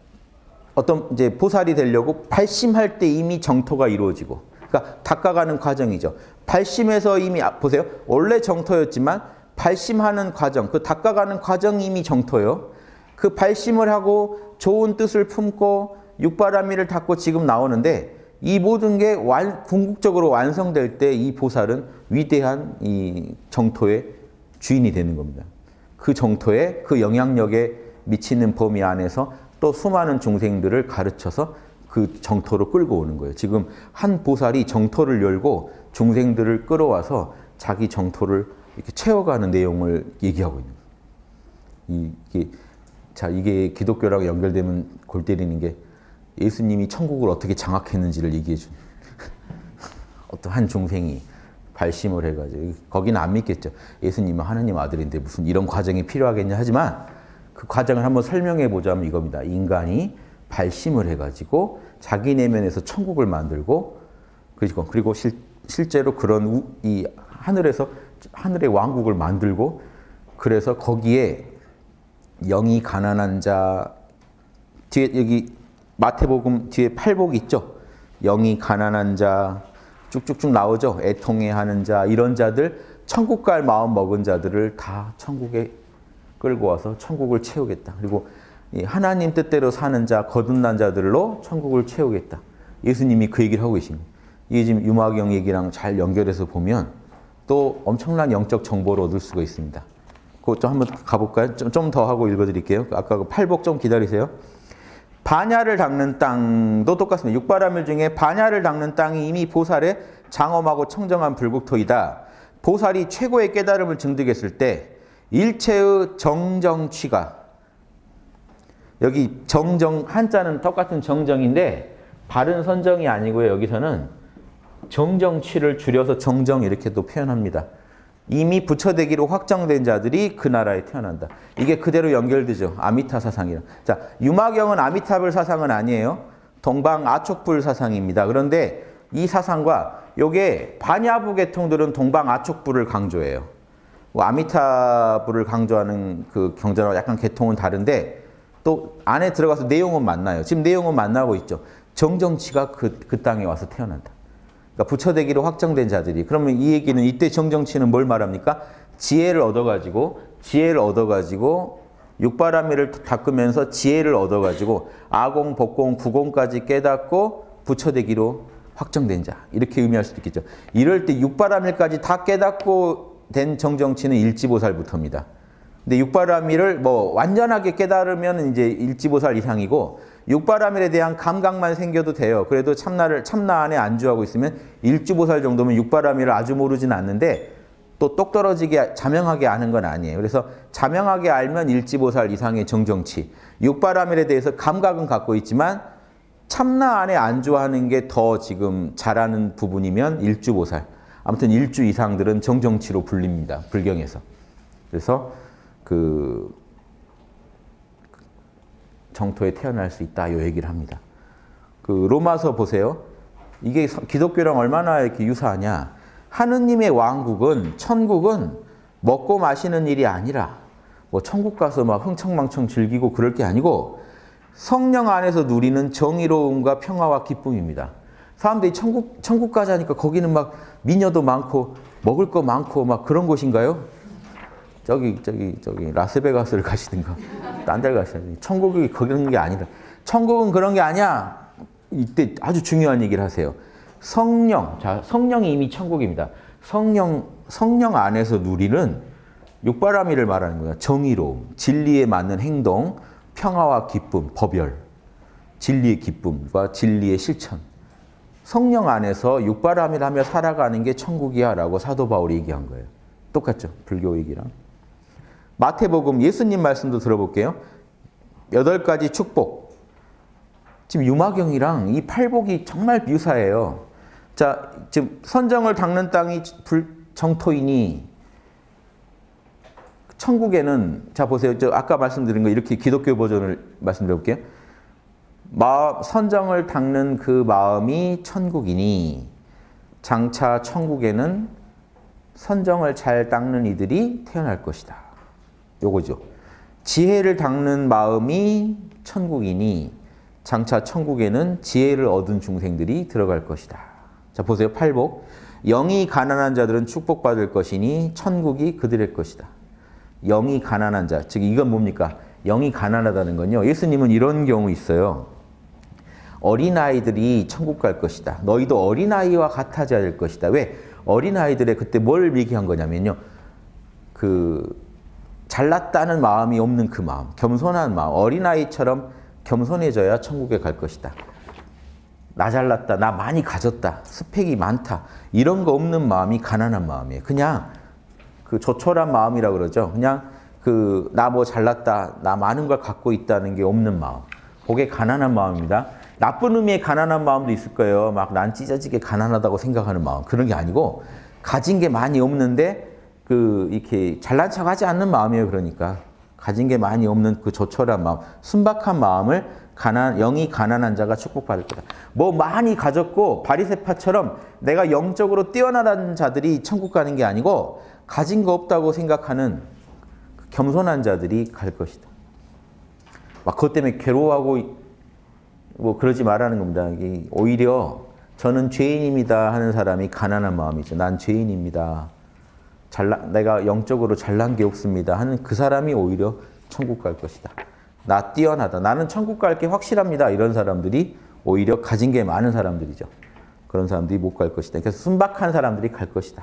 어떤 이제 보살이 되려고 발심할 때 이미 정토가 이루어지고, 그러니까 닦아가는 과정이죠. 발심에서 이미 보세요. 원래 정토였지만 발심하는 과정, 그 닦아가는 과정이 이미 정토요. 그 발심을 하고 좋은 뜻을 품고 육바라밀을 닦고 지금 나오는데 이 모든 게 완, 궁극적으로 완성될 때 이 보살은 위대한 이 정토의 주인이 되는 겁니다. 그 정토에 그 영향력에 미치는 범위 안에서 또 수많은 중생들을 가르쳐서 그 정토로 끌고 오는 거예요. 지금 한 보살이 정토를 열고 중생들을 끌어와서 자기 정토를 이렇게 채워가는 내용을 얘기하고 있는 거예요. 이게, 자, 이게 기독교랑 연결되면 골 때리는 게 예수님이 천국을 어떻게 장악했는지를 얘기해 준 어떤 한 중생이 발심을 해가지고, 거기는 안 믿겠죠. 예수님은 하느님 아들인데 무슨 이런 과정이 필요하겠냐 하지만 그 과정을 한번 설명해 보자면 이겁니다. 인간이 발심을 해가지고 자기 내면에서 천국을 만들고, 그리고, 그리고 실, 실제로 그런 우, 이 하늘에서 하늘의 왕국을 만들고, 그래서 거기에 영이 가난한 자, 뒤에 여기 마태복음 뒤에 팔복 있죠. 영이 가난한 자 쭉쭉쭉 나오죠. 애통해하는 자, 이런 자들, 천국 갈 마음 먹은 자들을 다 천국에 끌고 와서 천국을 채우겠다. 그리고 하나님 뜻대로 사는 자, 거듭난 자들로 천국을 채우겠다. 예수님이 그 얘기를 하고 계신 거예요. 이게 지금 유마경 얘기랑 잘 연결해서 보면 또 엄청난 영적 정보를 얻을 수가 있습니다. 그것 좀 한번 가볼까요? 좀, 좀 더 하고 읽어드릴게요. 아까 그 팔복 좀 기다리세요. 반야를 닦는 땅도 똑같습니다. 육바라밀 중에 반야를 닦는 땅이 이미 보살의 장엄하고 청정한 불국토이다. 보살이 최고의 깨달음을 증득했을 때 일체의 정정취가 여기 정정, 한자는 똑같은 정정인데 바른 선정이 아니고요. 여기서는 정정치를 줄여서 정정 이렇게 또 표현합니다. 이미 부처되기로 확정된 자들이 그 나라에 태어난다. 이게 그대로 연결되죠. 아미타 사상이랑. 자, 유마경은 아미타불 사상은 아니에요. 동방 아촉불 사상입니다. 그런데 이 사상과 요게 반야부 계통들은 동방 아촉불을 강조해요. 뭐 아미타불을 강조하는 그 경전하고 약간 계통은 다른데 또 안에 들어가서 내용은 만나요. 지금 내용은 만나고 있죠. 정정치가 그, 그 땅에 와서 태어난다. 그러니까 부처되기로 확정된 자들이. 그러면 이 얘기는 이때 정정치는 뭘 말합니까? 지혜를 얻어가지고 지혜를 얻어가지고 육바라밀을 닦으면서 지혜를 얻어가지고 아공, 법공, 구공까지 깨닫고 부처되기로 확정된 자. 이렇게 의미할 수도 있겠죠. 이럴 때 육바라밀까지 다 깨닫고 된 정정치는 일지보살부터입니다. 근데 육바라밀을 뭐 완전하게 깨달으면 이제 일지보살 이상이고 육바라밀에 대한 감각만 생겨도 돼요. 그래도 참나를 참나 안에 안주하고 있으면 일주보살 정도면 육바라밀을 아주 모르진 않는데 또 똑 떨어지게 자명하게 아는 건 아니에요. 그래서 자명하게 알면 일지보살 이상의 정정치. 육바라밀에 대해서 감각은 갖고 있지만 참나 안에 안주하는 게 더 지금 잘하는 부분이면 일주보살. 아무튼 일주 이상들은 정정치로 불립니다. 불경에서. 그래서 그 정토에 태어날 수 있다. 이 얘기를 합니다. 그 로마서 보세요. 이게 기독교랑 얼마나 이렇게 유사하냐. 하느님의 왕국은, 천국은 먹고 마시는 일이 아니라 뭐 천국 가서 막 흥청망청 즐기고 그럴 게 아니고 성령 안에서 누리는 정의로움과 평화와 기쁨입니다. 사람들이 천국, 천국 가자니까 거기는 막 미녀도 많고 먹을 거 많고 막 그런 곳인가요? 저기 저기 저기 라스베가스를 가시든가 딴 데 가셔야지. 천국이 그런 게 아니라. 천국은 그런 게 아니야. 이때 아주 중요한 얘기를 하세요. 성령, 자 성령이 이미 천국입니다. 성령 성령 안에서 누리는 육바라밀을 말하는 거야. 정의로움, 진리에 맞는 행동, 평화와 기쁨, 법열, 진리의 기쁨과 진리의 실천. 성령 안에서 육바라밀 하며 살아가는 게 천국이야라고 사도 바울이 얘기한 거예요. 똑같죠? 불교 얘기랑. 마태복음 예수님 말씀도 들어볼게요. 여덟 가지 축복. 지금 유마경이랑 이 팔복이 정말 유사해요. 자, 지금 선정을 닦는 땅이 정토이니 천국에는 자 보세요. 저 아까 말씀드린 거 이렇게 기독교 버전을 말씀드려볼게요. 마음, 선정을 닦는 그 마음이 천국이니 장차 천국에는 선정을 잘 닦는 이들이 태어날 것이다. 요거죠. 지혜를 닦는 마음이 천국이니 장차 천국에는 지혜를 얻은 중생들이 들어갈 것이다. 자 보세요. 팔복. 영이 가난한 자들은 축복받을 것이니 천국이 그들의 것이다. 영이 가난한 자. 즉 이건 뭡니까? 영이 가난하다는 건요. 예수님은 이런 경우 있어요. 어린아이들이 천국 갈 것이다. 너희도 어린아이와 같아져야 될 것이다. 왜? 어린아이들의 그때 뭘 얘기한 거냐면요. 그 잘났다는 마음이 없는 그 마음. 겸손한 마음. 어린아이처럼 겸손해져야 천국에 갈 것이다. 나 잘났다. 나 많이 가졌다. 스펙이 많다. 이런 거 없는 마음이 가난한 마음이에요. 그냥 그 조촐한 마음이라고 그러죠. 그냥 그 나 뭐 잘났다. 나 많은 걸 갖고 있다는 게 없는 마음. 그게 가난한 마음입니다. 나쁜 의미의 가난한 마음도 있을 거예요. 막 난 찢어지게 가난하다고 생각하는 마음. 그런 게 아니고 가진 게 많이 없는데 그 이렇게 잘난 척하지 않는 마음이에요. 그러니까 가진 게 많이 없는 그 조촐한 마음, 순박한 마음을 가난 영이 가난한 자가 축복받을 거다. 뭐 많이 가졌고 바리새파처럼 내가 영적으로 뛰어나다는 자들이 천국 가는 게 아니고 가진 거 없다고 생각하는 겸손한 자들이 갈 것이다. 막 그것 때문에 괴로워하고 뭐 그러지 말라는 겁니다. 오히려 저는 죄인입니다 하는 사람이 가난한 마음이죠. 난 죄인입니다. 잘나, 내가 영적으로 잘난 게 없습니다 하는 그 사람이 오히려 천국 갈 것이다. 나 뛰어나다. 나는 천국 갈 게 확실합니다. 이런 사람들이 오히려 가진 게 많은 사람들이죠. 그런 사람들이 못 갈 것이다. 그래서 순박한 사람들이 갈 것이다.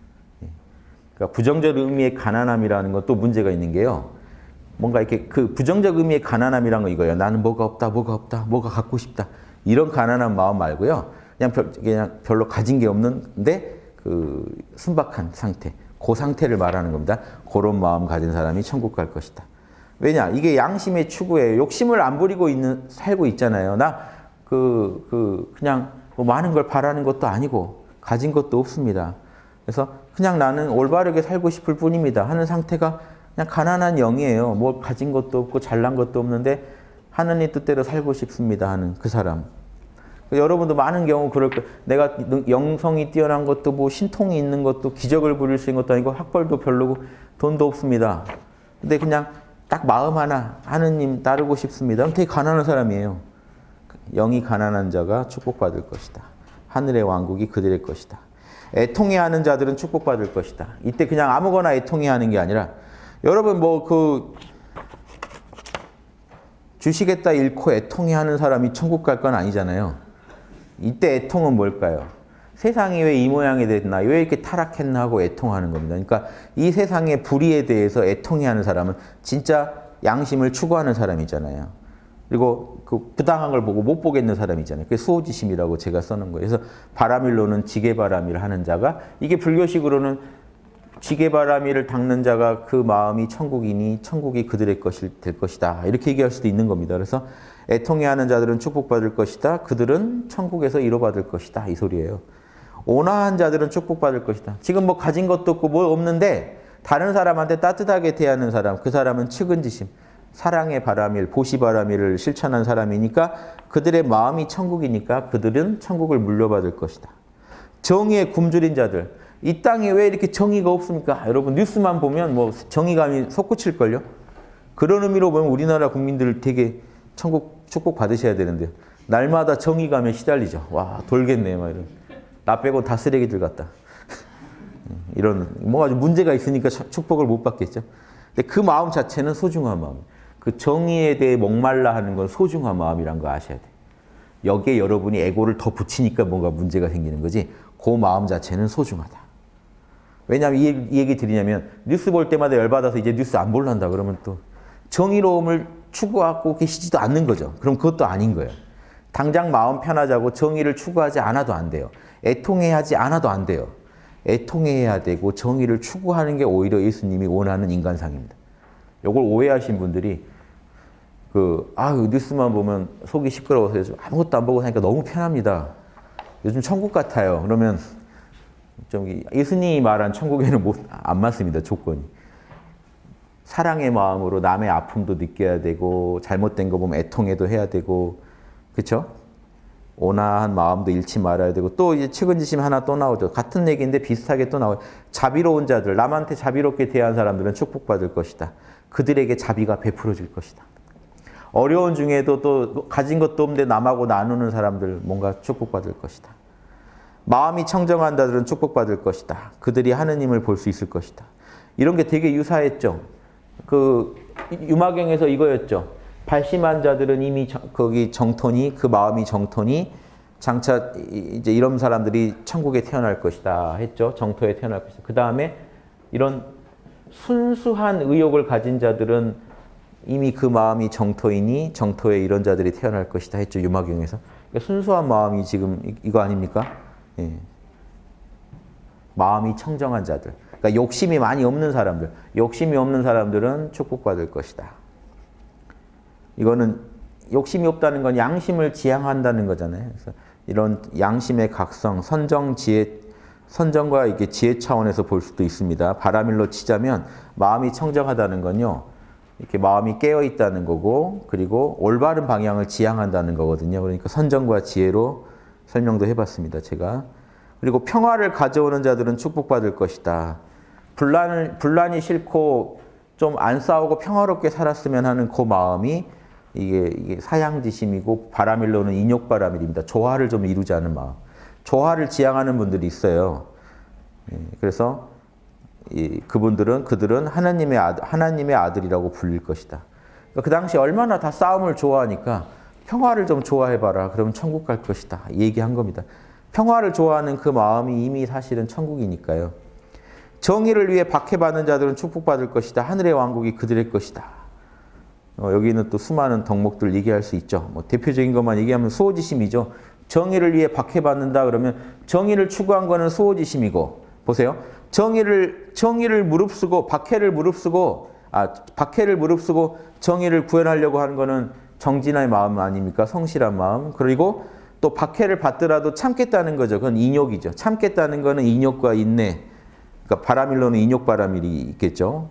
그러니까 부정적 의미의 가난함이라는 것도 문제가 있는 게요. 뭔가 이렇게 그 부정적 의미의 가난함이란 거 이거예요. 나는 뭐가 없다, 뭐가 없다, 뭐가 갖고 싶다. 이런 가난한 마음 말고요. 그냥, 별, 그냥 별로 가진 게 없는데 그 순박한 상태. 그 상태를 말하는 겁니다. 그런 마음 가진 사람이 천국 갈 것이다. 왜냐? 이게 양심의 추구예요. 욕심을 안 부리고 있는 살고 있잖아요. 나 그 그 그냥 뭐 많은 걸 바라는 것도 아니고 가진 것도 없습니다. 그래서 그냥 나는 올바르게 살고 싶을 뿐입니다 하는 상태가 그냥 가난한 영이에요. 뭐 가진 것도 없고 잘난 것도 없는데 하느님 뜻대로 살고 싶습니다 하는 그 사람. 여러분도 많은 경우 그럴 거예요. 내가 영성이 뛰어난 것도 뭐 신통이 있는 것도 기적을 부릴 수 있는 것도 아니고 학벌도 별로고 돈도 없습니다. 근데 그냥 딱 마음 하나 하느님 따르고 싶습니다. 그럼 되게 가난한 사람이에요. 영이 가난한 자가 축복받을 것이다. 하늘의 왕국이 그들의 것이다. 애통해하는 자들은 축복받을 것이다. 이때 그냥 아무거나 애통해하는 게 아니라 여러분 뭐 그 주시겠다 잃고 애통해하는 사람이 천국 갈 건 아니잖아요. 이때 애통은 뭘까요? 세상이 왜 이 모양이 됐나? 왜 이렇게 타락했나 하고 애통하는 겁니다. 그러니까 이 세상의 불의에 대해서 애통해하는 사람은 진짜 양심을 추구하는 사람이잖아요. 그리고 그 부당한 걸 보고 못 보겠는 사람이잖아요. 그게 수호지심이라고 제가 써놓은 거예요. 그래서 바라밀로는 지게바라밀 하는 자가, 이게 불교식으로는 지게바라밀을 닦는 자가 그 마음이 천국이니 천국이 그들의 것이 될 것이다. 이렇게 얘기할 수도 있는 겁니다. 그래서 애통해하는 자들은 축복받을 것이다. 그들은 천국에서 이로받을 것이다. 이 소리예요. 온화한 자들은 축복받을 것이다. 지금 뭐 가진 것도 없고 뭐 없는데 다른 사람한테 따뜻하게 대하는 사람, 그 사람은 측은지심, 사랑의 바라밀, 보시바라밀을 실천한 사람이니까 그들의 마음이 천국이니까 그들은 천국을 물려받을 것이다. 정의에 굶주린 자들, 이 땅에 왜 이렇게 정의가 없습니까? 여러분 뉴스만 보면 뭐 정의감이 솟구칠걸요? 그런 의미로 보면 우리나라 국민들 되게 천국 축복 받으셔야 되는데 날마다 정의감에 시달리죠. 와 돌겠네 막 이런. 나 빼고 다 쓰레기들 같다. 이런 뭐가 좀 문제가 있으니까 축복을 못 받겠죠. 근데 그 마음 자체는 소중한 마음. 그 정의에 대해 목말라 하는 건 소중한 마음이란 거 아셔야 돼요. 여기에 여러분이 에고를 더 붙이니까 뭔가 문제가 생기는 거지 그 마음 자체는 소중하다. 왜냐하면 이, 이 얘기 드리냐면 뉴스 볼 때마다 열받아서 이제 뉴스 안 볼란다 그러면 또 정의로움을 추구하고 계시지도 않는 거죠. 그럼 그것도 아닌 거예요. 당장 마음 편하자고 정의를 추구하지 않아도 안 돼요. 애통해야 하지 않아도 안 돼요. 애통해야 되고 정의를 추구하는 게 오히려 예수님이 원하는 인간상입니다. 이걸 오해하신 분들이 그, 아, 뉴스만 보면 속이 시끄러워서 요즘 아무것도 안 보고 사니까 너무 편합니다. 요즘 천국 같아요. 그러면 좀 예수님이 말한 천국에는 못, 안 맞습니다. 조건이. 사랑의 마음으로 남의 아픔도 느껴야 되고 잘못된 거 보면 애통해도 해야 되고 그렇죠? 온화한 마음도 잃지 말아야 되고 또 이제 측은지심 하나 또 나오죠. 같은 얘기인데 비슷하게 또 나와요. 자비로운 자들, 남한테 자비롭게 대한 사람들은 축복받을 것이다. 그들에게 자비가 베풀어질 것이다. 어려운 중에도 또 가진 것도 없는데 남하고 나누는 사람들 뭔가 축복받을 것이다. 마음이 청정한 자들은 축복받을 것이다. 그들이 하느님을 볼 수 있을 것이다. 이런 게 되게 유사했죠. 그 유마경에서 이거였죠. 발심한 자들은 이미 정, 거기 정토니 그 마음이 정토니 장차 이제 이런 사람들이 천국에 태어날 것이다 했죠. 정토에 태어날 것이다. 그 다음에 이런 순수한 의욕을 가진 자들은 이미 그 마음이 정토이니 정토에 이런 자들이 태어날 것이다 했죠. 유마경에서. 그러니까 순수한 마음이 지금 이거 아닙니까? 예. 마음이 청정한 자들. 그러니까 욕심이 많이 없는 사람들. 욕심이 없는 사람들은 축복받을 것이다. 이거는 욕심이 없다는 건 양심을 지향한다는 거잖아요. 그래서 이런 양심의 각성, 선정, 지혜, 선정과 이게 지혜 차원에서 볼 수도 있습니다. 바라밀로 치자면 마음이 청정하다는 건요. 이렇게 마음이 깨어 있다는 거고 그리고 올바른 방향을 지향한다는 거거든요. 그러니까 선정과 지혜로 설명도 해봤습니다. 제가. 그리고 평화를 가져오는 자들은 축복받을 것이다. 분란을, 분란이 싫고 좀 안 싸우고 평화롭게 살았으면 하는 그 마음이 이게, 이게 사양지심이고 바라밀로는 인욕바라밀입니다. 조화를 좀 이루지 않은 마음. 조화를 지향하는 분들이 있어요. 그래서 이, 그분들은 그들은 하나님의 아들, 하나님의 아들이라고 불릴 것이다. 그러니까 그 당시 얼마나 다 싸움을 좋아하니까 평화를 좀 좋아해봐라. 그러면 천국 갈 것이다. 얘기한 겁니다. 평화를 좋아하는 그 마음이 이미 사실은 천국이니까요. 정의를 위해 박해받는 자들은 축복받을 것이다. 하늘의 왕국이 그들의 것이다. 어, 여기는 또 수많은 덕목들 얘기할 수 있죠. 뭐 대표적인 것만 얘기하면 수호지심이죠. 정의를 위해 박해받는다 그러면 정의를 추구한 거는 수호지심이고 보세요. 정의를, 정의를 무릅쓰고 박해를 무릅쓰고 아, 박해를 무릅쓰고 정의를 구현하려고 하는 거는 정진의 마음 아닙니까? 성실한 마음. 그리고 또 박해를 받더라도 참겠다는 거죠. 그건 인욕이죠. 참겠다는 거는 인욕과 인내. 그러니까 바라밀로는 인욕바라밀이 있겠죠.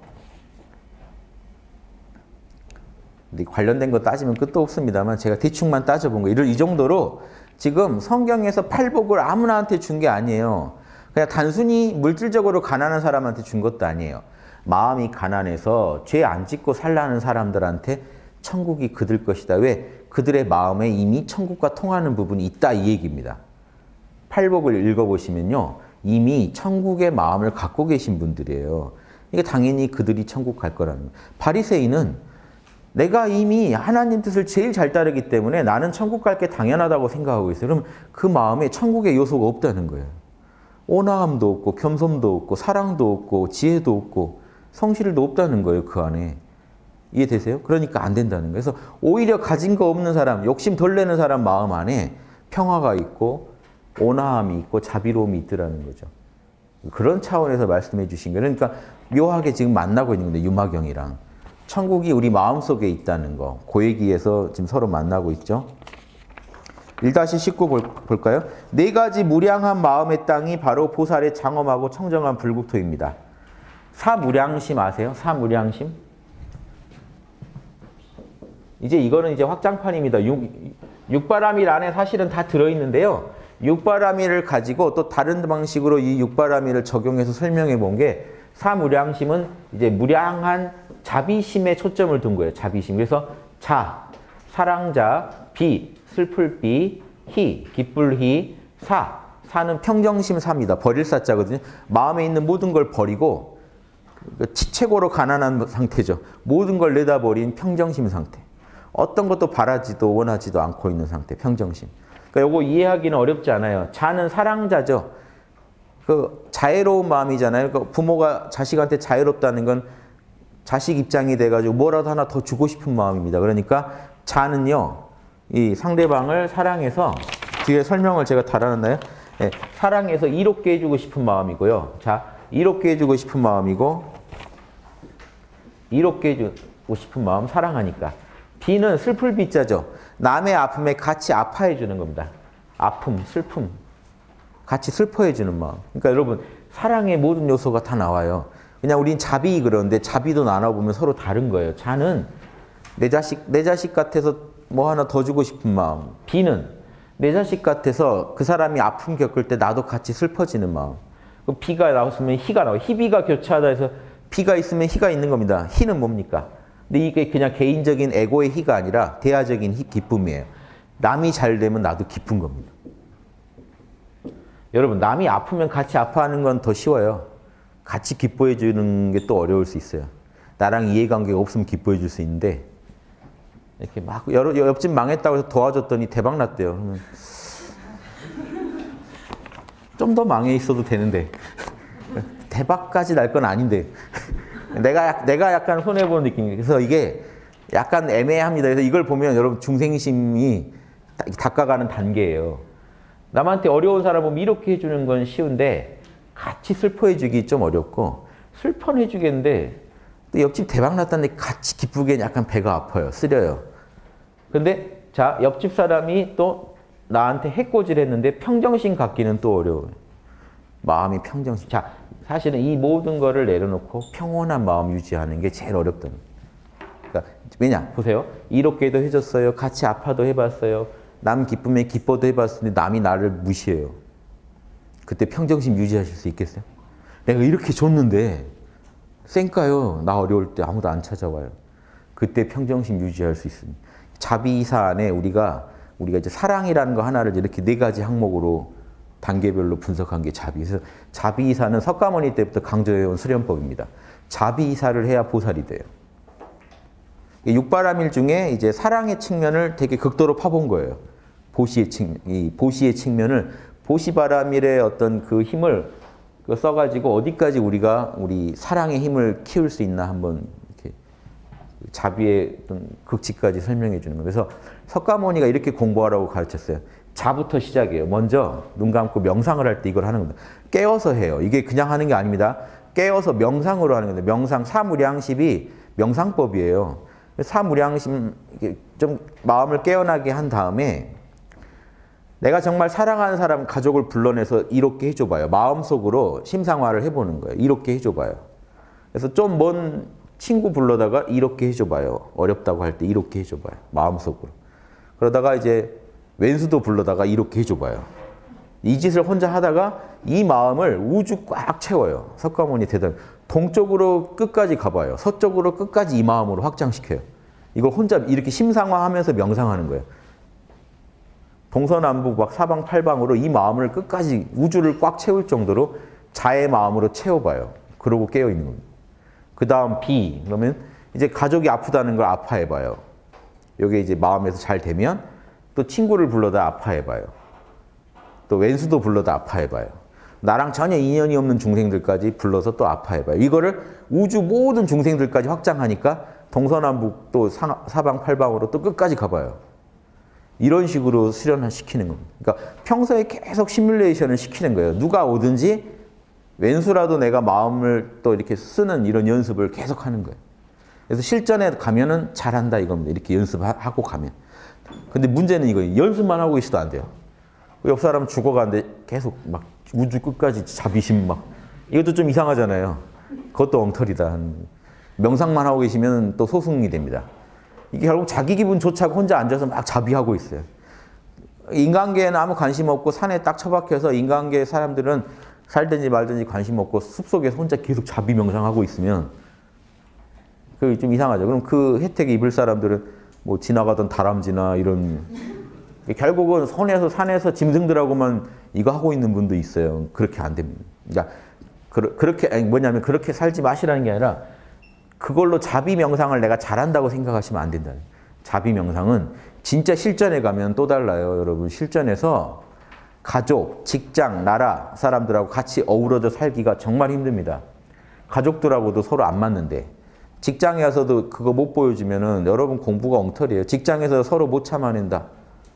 근데 관련된 거 따지면 끝도 없습니다만 제가 대충만 따져본 거예요. 이 정도로 지금 성경에서 팔복을 아무나한테 준 게 아니에요. 그냥 단순히 물질적으로 가난한 사람한테 준 것도 아니에요. 마음이 가난해서 죄 안 짓고 살라는 사람들한테 천국이 그들 것이다. 왜? 그들의 마음에 이미 천국과 통하는 부분이 있다 이 얘기입니다. 팔복을 읽어보시면요. 이미 천국의 마음을 갖고 계신 분들이에요. 이게 당연히 그들이 천국 갈 거라는 거예요. 바리새인은 내가 이미 하나님 뜻을 제일 잘 따르기 때문에 나는 천국 갈 게 당연하다고 생각하고 있어요. 그럼 그 마음에 천국의 요소가 없다는 거예요. 온화함도 없고 겸손도 없고 사랑도 없고 지혜도 없고 성실도 없다는 거예요. 그 안에. 이해되세요? 그러니까 안 된다는 거예요. 그래서 오히려 가진 거 없는 사람, 욕심 덜 내는 사람 마음 안에 평화가 있고 온화함이 있고 자비로움이 있더라는 거죠. 그런 차원에서 말씀해 주신 거예요. 그러니까 묘하게 지금 만나고 있는 건데 유마경이랑. 천국이 우리 마음속에 있다는 거. 그 얘기에서 지금 서로 만나고 있죠. 일 십구 볼까요? 네 가지 무량한 마음의 땅이 바로 보살의 장엄하고 청정한 불국토입니다. 사무량심 아세요? 사무량심? 이제 이거는 이제 확장판입니다. 육, 육바라밀 안에 사실은 다 들어있는데요. 육바라밀을 가지고 또 다른 방식으로 이 육바라밀을 적용해서 설명해 본 게 사무량심은 이제 무량한 자비심에 초점을 둔 거예요. 자비심. 그래서 자, 사랑자, 비, 슬플 비, 희, 기쁠 희, 사. 사는 평정심 사입니다. 버릴 사자거든요. 마음에 있는 모든 걸 버리고 최고로 가난한 상태죠. 모든 걸 내다버린 평정심 상태. 어떤 것도 바라지도 원하지도 않고 있는 상태, 평정심. 그러니까 이거 이해하기는 어렵지 않아요. 자는 사랑자죠. 그 자애로운 마음이잖아요. 그 부모가 자식한테 자애롭다는 건 자식 입장이 돼가지고 뭐라도 하나 더 주고 싶은 마음입니다. 그러니까 자는요, 이 상대방을 사랑해서 뒤에 설명을 제가 달아놨나요? 네, 사랑해서 이롭게 해주고 싶은 마음이고요. 자, 이롭게 해주고 싶은 마음이고, 이롭게 해주고 싶은 마음, 사랑하니까. 비는 슬플 비자죠. 남의 아픔에 같이 아파해 주는 겁니다. 아픔, 슬픔. 같이 슬퍼해 주는 마음. 그러니까 여러분, 사랑의 모든 요소가 다 나와요. 그냥 우린 자비 그러는데 자비도 나눠보면 서로 다른 거예요. 자는 내 자식, 내 자식 같아서 뭐 하나 더 주고 싶은 마음. 비는 내 자식 같아서 그 사람이 아픔 겪을 때 나도 같이 슬퍼지는 마음. 그 비가 나왔으면 희가 나와요. 희비가 교차하다 해서 비가 있으면 희가 있는 겁니다. 희는 뭡니까? 근데 이게 그냥 개인적인 에고의 희가 아니라 대화적인 희, 기쁨이에요. 남이 잘 되면 나도 기쁜 겁니다. 여러분, 남이 아프면 같이 아파하는 건 더 쉬워요. 같이 기뻐해 주는 게 또 어려울 수 있어요. 나랑 이해관계가 없으면 기뻐해 줄 수 있는데 이렇게 막 여러, 옆집 망했다고 해서 도와줬더니 대박 났대요. 그러면 좀 더 망해 있어도 되는데 대박까지 날 건 아닌데 내가 내가 약간 손해 보는 느낌이에요. 그래서 이게 약간 애매합니다. 그래서 이걸 보면 여러분 중생심이 닦아가는 단계예요. 남한테 어려운 사람 보면 이렇게 해주는 건 쉬운데 같이 슬퍼해주기 좀 어렵고 슬퍼는 해주겠는데 또 옆집 대박 났다는데 같이 기쁘기엔 약간 배가 아파요. 쓰려요. 근데 자, 옆집 사람이 또 나한테 해코지를 했는데 평정심 갖기는 또 어려워요. 마음이 평정심. 자, 사실은 이 모든 거를 내려놓고 평온한 마음 유지하는 게 제일 어렵다는 거예요. 그러니까 왜냐? 보세요. 이렇게도 해줬어요. 같이 아파도 해봤어요. 남 기쁨에 기뻐도 해봤는데 남이 나를 무시해요. 그때 평정심 유지하실 수 있겠어요? 내가 이렇게 줬는데 쌩까요? 나 어려울 때 아무도 안 찾아와요. 그때 평정심 유지할 수 있습니다. 자비이사 안에 우리가 우리가 이제 사랑이라는 거 하나를 이렇게 네 가지 항목으로 단계별로 분석한 게 자비. 그래서 자비이사는 석가모니 때부터 강조해온 수련법입니다. 자비이사를 해야 보살이 돼요. 육바라밀 중에 이제 사랑의 측면을 되게 극도로 파본 거예요. 보시의 측, 이 보시의 측면을 보시바라밀의 어떤 그 힘을 써가지고 어디까지 우리가 우리 사랑의 힘을 키울 수 있나 한번 이렇게 자비의 어떤 극치까지 설명해 주는 거예요. 그래서 석가모니가 이렇게 공부하라고 가르쳤어요. 자부터 시작이에요. 먼저 눈 감고 명상을 할 때 이걸 하는 겁니다. 깨워서 해요. 이게 그냥 하는 게 아닙니다. 깨워서 명상으로 하는 건데 명상 사무량십이 명상법이에요. 사무량심, 좀 마음을 깨어나게 한 다음에 내가 정말 사랑하는 사람, 가족을 불러내서 이렇게 해줘봐요. 마음속으로 심상화를 해보는 거예요. 이렇게 해줘봐요. 그래서 좀 먼 친구 불러다가 이렇게 해줘봐요. 어렵다고 할 때 이렇게 해줘봐요. 마음속으로. 그러다가 이제 왼수도 불러다가 이렇게 해줘봐요. 이 짓을 혼자 하다가 이 마음을 우주 꽉 채워요. 석가모니 대단. 동쪽으로 끝까지 가봐요. 서쪽으로 끝까지 이 마음으로 확장시켜요. 이걸 혼자 이렇게 심상화하면서 명상하는 거예요. 동서남북 막 사방팔방으로 이 마음을 끝까지 우주를 꽉 채울 정도로 자의 마음으로 채워봐요. 그러고 깨어있는 겁니다. 그 다음 비, 그러면 이제 가족이 아프다는 걸 아파해봐요. 이게 이제 마음에서 잘 되면 또 친구를 불러다 아파해봐요. 또 왼수도 불러다 아파해봐요. 나랑 전혀 인연이 없는 중생들까지 불러서 또 아파해봐요. 이거를 우주 모든 중생들까지 확장하니까 동서남북 또 사방팔방으로 또 끝까지 가봐요. 이런 식으로 수련시키는 겁니다. 그러니까 평소에 계속 시뮬레이션을 시키는 거예요. 누가 오든지 왼수라도 내가 마음을 또 이렇게 쓰는 이런 연습을 계속 하는 거예요. 그래서 실전에 가면은 잘한다 이겁니다. 이렇게 연습하고 가면. 근데 문제는 이거예요. 연습만 하고 있어도 안 돼요. 옆 사람 죽어가는데 계속 막 우주 끝까지 자비심 막. 이것도 좀 이상하잖아요. 그것도 엉터리다. 명상만 하고 계시면 또 소승이 됩니다. 이게 결국 자기 기분 좋자고 혼자 앉아서 막 자비하고 있어요. 인간계에는 아무 관심 없고 산에 딱 처박혀서 인간계 사람들은 살든지 말든지 관심 없고 숲속에서 혼자 계속 자비 명상하고 있으면 그게 좀 이상하죠. 그럼 그 혜택 입을 사람들은 뭐 지나가던 다람쥐나 이런 결국은 손에서 산에서 짐승들하고만 이거 하고 있는 분도 있어요. 그렇게 안 됩니다. 그러니까 그렇게 아니 뭐냐면 그렇게 살지 마시라는 게 아니라 그걸로 자비 명상을 내가 잘한다고 생각하시면 안 된다. 자비 명상은 진짜 실전에 가면 또 달라요. 여러분 실전에서 가족, 직장, 나라 사람들하고 같이 어우러져 살기가 정말 힘듭니다. 가족들하고도 서로 안 맞는데 직장에 와서도 그거 못 보여주면은 여러분 공부가 엉터리예요. 직장에서 서로 못 참아낸다.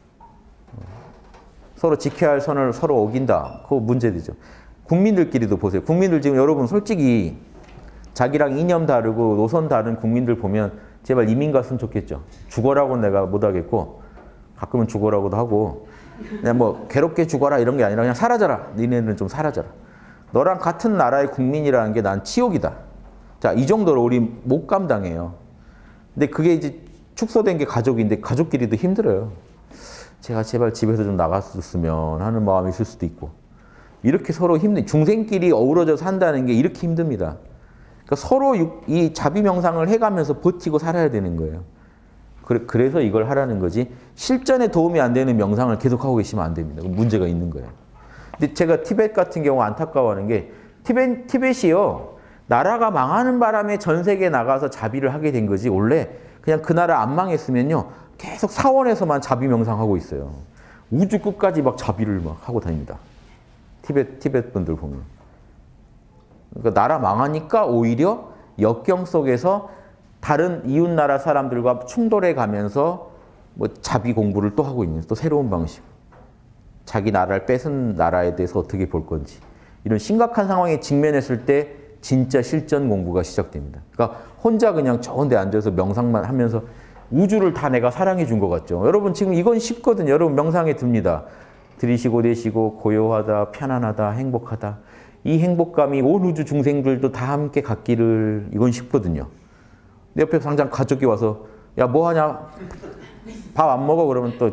서로 지켜야 할 선을 서로 어긴다. 그거 문제되죠. 국민들끼리도 보세요. 국민들 지금 여러분 솔직히 자기랑 이념 다르고 노선 다른 국민들 보면 제발 이민 갔으면 좋겠죠. 죽어라고는 내가 못하겠고 가끔은 죽어라고도 하고 그냥 뭐 괴롭게 죽어라 이런 게 아니라 그냥 사라져라. 니네는 좀 사라져라. 너랑 같은 나라의 국민이라는 게 난 치욕이다. 자, 이 정도로 우리 못 감당해요. 근데 그게 이제 축소된 게 가족인데 가족끼리도 힘들어요. 제가 제발 집에서 좀 나갔었으면 하는 마음이 있을 수도 있고 이렇게 서로 힘든 중생끼리 어우러져 산다는 게 이렇게 힘듭니다. 그러니까 서로 이 자비 명상을 해가면서 버티고 살아야 되는 거예요. 그래서 이걸 하라는 거지 실전에 도움이 안 되는 명상을 계속하고 계시면 안 됩니다. 문제가 있는 거예요. 근데 제가 티벳 같은 경우 안타까워하는 게 티벳, 티벳이요. 나라가 망하는 바람에 전 세계에 나가서 자비를 하게 된 거지 원래 그냥 그 나라 안 망했으면요. 계속 사원에서만 자비 명상하고 있어요. 우주 끝까지 막 자비를 막 하고 다닙니다. 티벳, 티벳 분들 보면. 그러니까 나라 망하니까 오히려 역경 속에서 다른 이웃 나라 사람들과 충돌해 가면서 뭐 자비 공부를 또 하고 있는 또 새로운 방식. 자기 나라를 뺏은 나라에 대해서 어떻게 볼 건지. 이런 심각한 상황에 직면했을 때 진짜 실전 공부가 시작됩니다. 그러니까 혼자 그냥 좋은 데 앉아서 명상만 하면서 우주를 다 내가 사랑해 준 것 같죠. 여러분 지금 이건 쉽거든요. 여러분 명상에 듭니다. 들이쉬고 내쉬고 고요하다, 편안하다, 행복하다. 이 행복감이 온 우주 중생들도 다 함께 갖기를 이건 쉽거든요. 내 옆에 당장 가족이 와서 야 뭐하냐? 밥 안 먹어? 그러면 또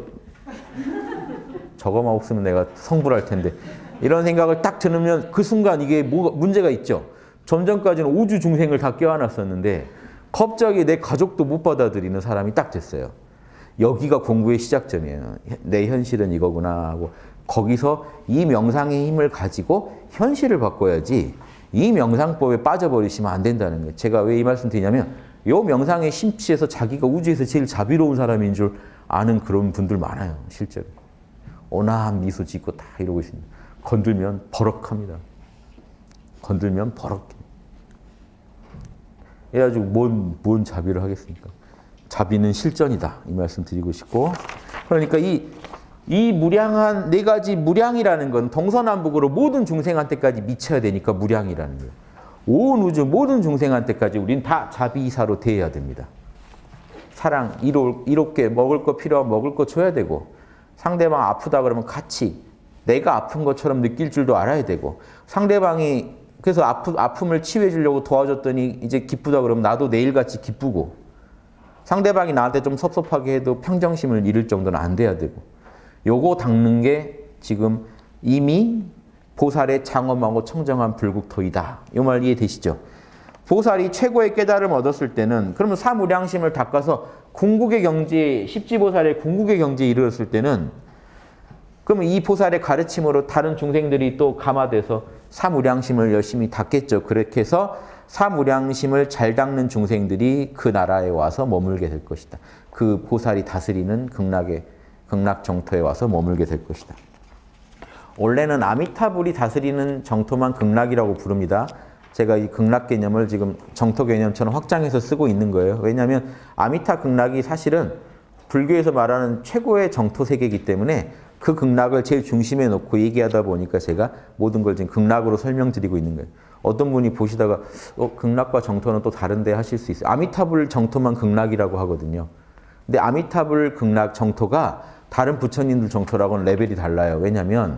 저거만 없으면 내가 성불할 텐데 이런 생각을 딱 들으면 그 순간 이게 뭐가 문제가 있죠. 좀 전까지는 우주 중생을 다 껴안았었는데 갑자기 내 가족도 못 받아들이는 사람이 딱 됐어요. 여기가 공부의 시작점이에요. 내 현실은 이거구나 하고 거기서 이 명상의 힘을 가지고 현실을 바꿔야지 이 명상법에 빠져버리시면 안 된다는 거예요. 제가 왜 이 말씀 드리냐면 이 명상에 심취해서 자기가 우주에서 제일 자비로운 사람인 줄 아는 그런 분들 많아요. 실제로. 온화한 미소 짓고 다 이러고 있습니다. 건들면 버럭합니다. 건들면 버럭. 그래가지고 뭔, 뭔 자비를 하겠습니까? 자비는 실전이다. 이 말씀 드리고 싶고. 그러니까 이, 이 무량한 네 가지 무량이라는 건 동서남북으로 모든 중생한테까지 미쳐야 되니까 무량이라는 거예요. 온 우주 모든 중생한테까지 우린 다 자비이사로 대해야 됩니다. 사랑, 이롭, 이롭게 먹을 거 필요하면 먹을 거 줘야 되고 상대방 아프다 그러면 같이 내가 아픈 것처럼 느낄 줄도 알아야 되고 상대방이 그래서 아프, 아픔을 치유해 주려고 도와줬더니 이제 기쁘다 그러면 나도 내일같이 기쁘고 상대방이 나한테 좀 섭섭하게 해도 평정심을 잃을 정도는 안 돼야 되고 요거 닦는 게 지금 이미 보살의 장엄하고 청정한 불국토이다. 이 말 이해되시죠? 보살이 최고의 깨달음을 얻었을 때는 그러면 사무량심을 닦아서 궁극의 경지에 십지보살의 궁극의 경지에 이르렀을 때는 그러면 이 보살의 가르침으로 다른 중생들이 또 감화돼서 사무량심을 열심히 닦겠죠. 그렇게 해서 사무량심을 잘 닦는 중생들이 그 나라에 와서 머물게 될 것이다. 그 보살이 다스리는 극락의 극락 정토에 와서 머물게 될 것이다. 원래는 아미타불이 다스리는 정토만 극락이라고 부릅니다. 제가 이 극락 개념을 지금 정토 개념처럼 확장해서 쓰고 있는 거예요. 왜냐하면 아미타 극락이 사실은 불교에서 말하는 최고의 정토 세계이기 때문에 그 극락을 제일 중심에 놓고 얘기하다 보니까 제가 모든 걸 지금 극락으로 설명드리고 있는 거예요. 어떤 분이 보시다가 어, 극락과 정토는 또 다른데 하실 수 있어요. 아미타불 정토만 극락이라고 하거든요. 근데 아미타불 극락 정토가 다른 부처님들 정토라고는 레벨이 달라요. 왜냐하면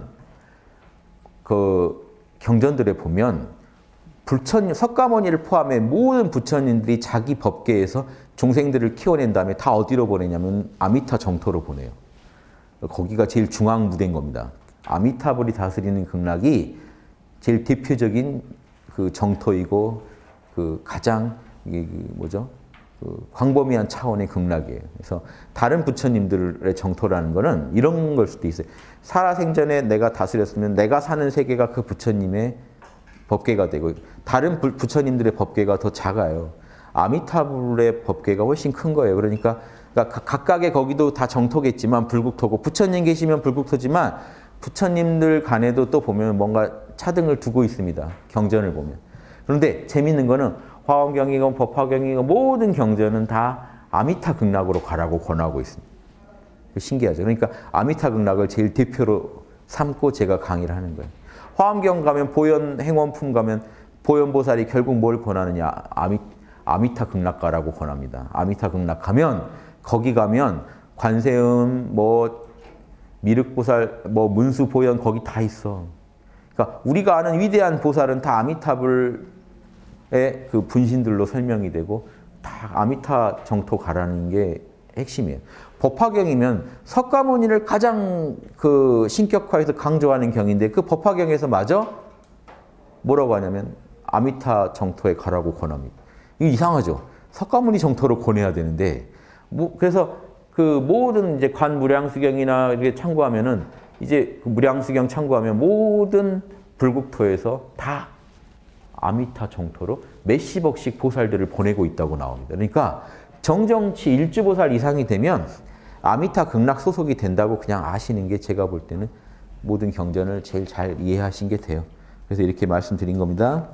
그 경전들에 보면 부처님, 석가모니를 포함해 모든 부처님들이 자기 법계에서 중생들을 키워낸 다음에 다 어디로 보내냐면 아미타 정토로 보내요. 거기가 제일 중앙 무대인 겁니다. 아미타불이 다스리는 극락이 제일 대표적인 그 정토이고 그 가장 이게 뭐죠? 그 광범위한 차원의 극락이에요. 그래서 다른 부처님들의 정토라는 거는 이런 걸 수도 있어요. 살아생전에 내가 다스렸으면 내가 사는 세계가 그 부처님의 법계가 되고 다른 부처님들의 법계가 더 작아요. 아미타불의 법계가 훨씬 큰 거예요. 그러니까, 그러니까 각각의 거기도 다 정토겠지만 불국토고 부처님 계시면 불국토지만 부처님들 간에도 또 보면 뭔가 차등을 두고 있습니다. 경전을 보면. 그런데 재밌는 거는 화엄경이건 법화경이건 모든 경전은 다 아미타 극락으로 가라고 권하고 있습니다. 신기하죠. 그러니까 아미타 극락을 제일 대표로 삼고 제가 강의를 하는 거예요. 화엄경 가면 보현 행원품 가면 보현보살이 결국 뭘 권하느냐. 아미, 아미타 극락 가라고 권합니다. 아미타 극락 가면 거기 가면 관세음 뭐 미륵보살 뭐 문수보현 거기 다 있어. 그러니까 우리가 아는 위대한 보살은 다 아미타불의 그 분신들로 설명이 되고 다 아미타 정토 가라는 게 핵심이에요. 법화경이면 석가모니를 가장 그 신격화해서 강조하는 경인데 그 법화경에서 마저 뭐라고 하냐면 아미타 정토에 가라고 권합니다. 이거 이상하죠. 석가모니 정토로 권해야 되는데 뭐 그래서 그 모든 이제 관무량수경이나 이렇게 참고하면은 이제 그 무량수경 참고하면 모든 불국토에서 다 아미타 정토로 몇십억씩 보살들을 보내고 있다고 나옵니다. 그러니까 정정치 일주보살 이상이 되면 아미타 극락 소속이 된다고 그냥 아시는 게 제가 볼 때는 모든 경전을 제일 잘 이해하신 게 돼요. 그래서 이렇게 말씀드린 겁니다.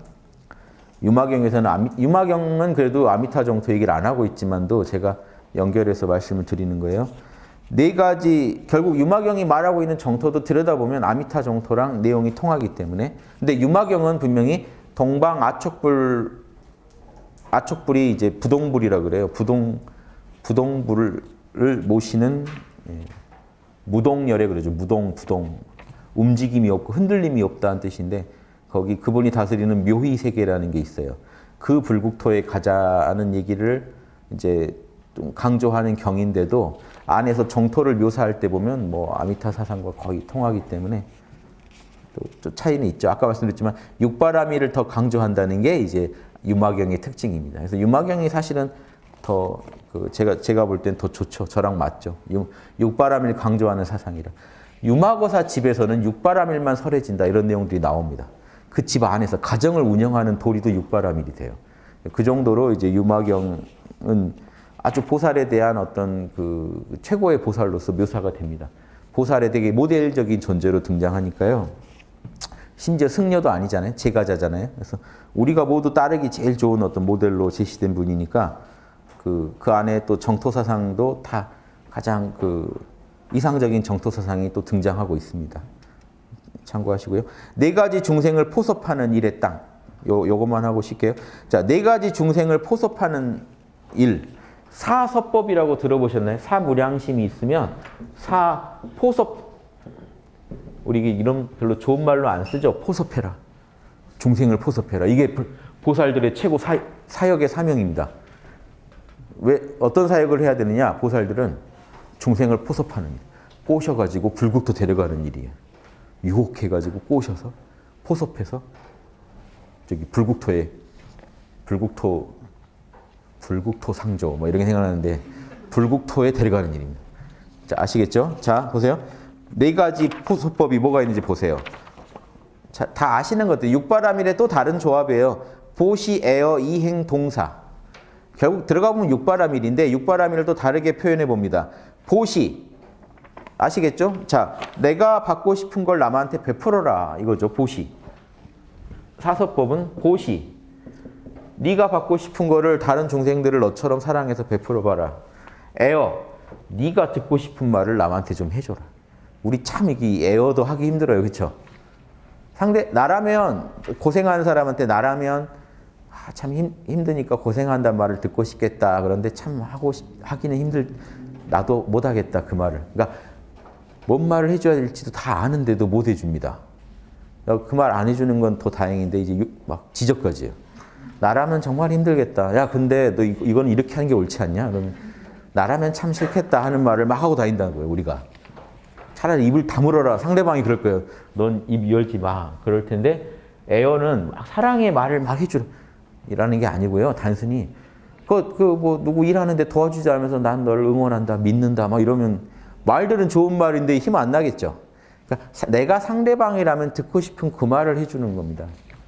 유마경에서는 아미, 유마경은 그래도 아미타 정토 얘기를 안 하고 있지만도 제가 연결해서 말씀을 드리는 거예요. 네 가지 결국 유마경이 말하고 있는 정토도 들여다보면 아미타 정토랑 내용이 통하기 때문에 근데 유마경은 분명히 동방 아촉불 아촉불이 이제 부동불이라 그래요. 부동 부동불을 모시는 예, 무동열에 그러죠. 무동 부동 움직임이 없고 흔들림이 없다는 뜻인데 거기 그분이 다스리는 묘희 세계라는 게 있어요. 그 불국토에 가자는 얘기를 이제 좀 강조하는 경인데도 안에서 정토를 묘사할 때 보면 뭐 아미타 사상과 거의 통하기 때문에 또, 또 차이는 있죠. 아까 말씀드렸지만 육바라밀을 더 강조한다는 게 이제 유마경의 특징입니다. 그래서 유마경이 사실은 더 그 제가 제가 볼 땐 더 좋죠. 저랑 맞죠. 육, 육바라밀 강조하는 사상이라. 유마거사 집에서는 육바라밀만 설해진다 이런 내용들이 나옵니다. 그 집 안에서 가정을 운영하는 도리도 육바라밀이 돼요. 그 정도로 이제 유마경은 아주 보살에 대한 어떤 그 최고의 보살로서 묘사가 됩니다. 보살에 되게 모델적인 존재로 등장하니까요. 심지어 승려도 아니잖아요. 제가자잖아요. 그래서 우리가 모두 따르기 제일 좋은 어떤 모델로 제시된 분이니까 그, 그 안에 또 정토사상도 다 가장 그 이상적인 정토사상이 또 등장하고 있습니다. 참고하시고요. 네 가지 중생을 포섭하는 일의 땅. 요, 요것만 하고 쉴게요. 자, 네 가지 중생을 포섭하는 일. 사서법이라고 들어보셨나요? 사무량심이 있으면 사포섭. 우리 이런 별로 좋은 말로 안 쓰죠. 포섭해라. 중생을 포섭해라. 이게 보살들의 최고 사, 사역의 사명입니다. 왜 어떤 사역을 해야 되느냐? 보살들은 중생을 포섭하는 일. 꼬셔가지고 불국토 데려가는 일이에요. 유혹해가지고 꼬셔서 포섭해서 저기 불국토에 불국토 불국토 상조 뭐 이렇게 생각하는데 불국토에 데려가는 일입니다. 자, 아시겠죠? 자, 보세요. 네 가지 포섭법이 뭐가 있는지 보세요. 자, 다 아시는 것들. 육바라밀의 또 다른 조합이에요. 보시, 애어, 이행, 동사. 결국 들어가 보면 육바라밀인데 육바라밀을 또 다르게 표현해 봅니다. 보시. 아시겠죠? 자, 내가 받고 싶은 걸 남한테 베풀어라. 이거죠. 보시. 사서법은 보시. 네가 받고 싶은 거를 다른 중생들을 너처럼 사랑해서 베풀어 봐라. 애어. 네가 듣고 싶은 말을 남한테 좀 해줘라. 우리 참 이게 애어도 하기 힘들어요. 그렇죠? 상대 나라면 고생하는 사람한테 나라면 아, 참 힘, 힘드니까 고생한다는 말을 듣고 싶겠다. 그런데 참 하고 싶, 하기는 힘들. 나도 못 하겠다 그 말을. 그러니까 뭔 말을 해줘야 될지도 다 아는데도 못 해줍니다. 그 말 안 해주는 건 더 다행인데 이제 막 지적까지요. 나라면 정말 힘들겠다. 야 근데 너 이거, 이거는 이렇게 하는 게 옳지 않냐? 그러면 나라면 참 싫겠다 하는 말을 막 하고 다닌다는 거예요. 우리가. 차라리 입을 다물어라. 상대방이 그럴 거예요. 넌 입 열지 마. 그럴 텐데 애어는 막 사랑의 말을 막 해주라. 이라는 게 아니고요. 단순히 그 그 뭐 누구 일하는데 도와주자 하면서 난 너를 응원한다, 믿는다 막 이러면 말들은 좋은 말인데 힘 안 나겠죠. 그러니까 내가 상대방이라면 듣고 싶은 그 말을 해주는 겁니다.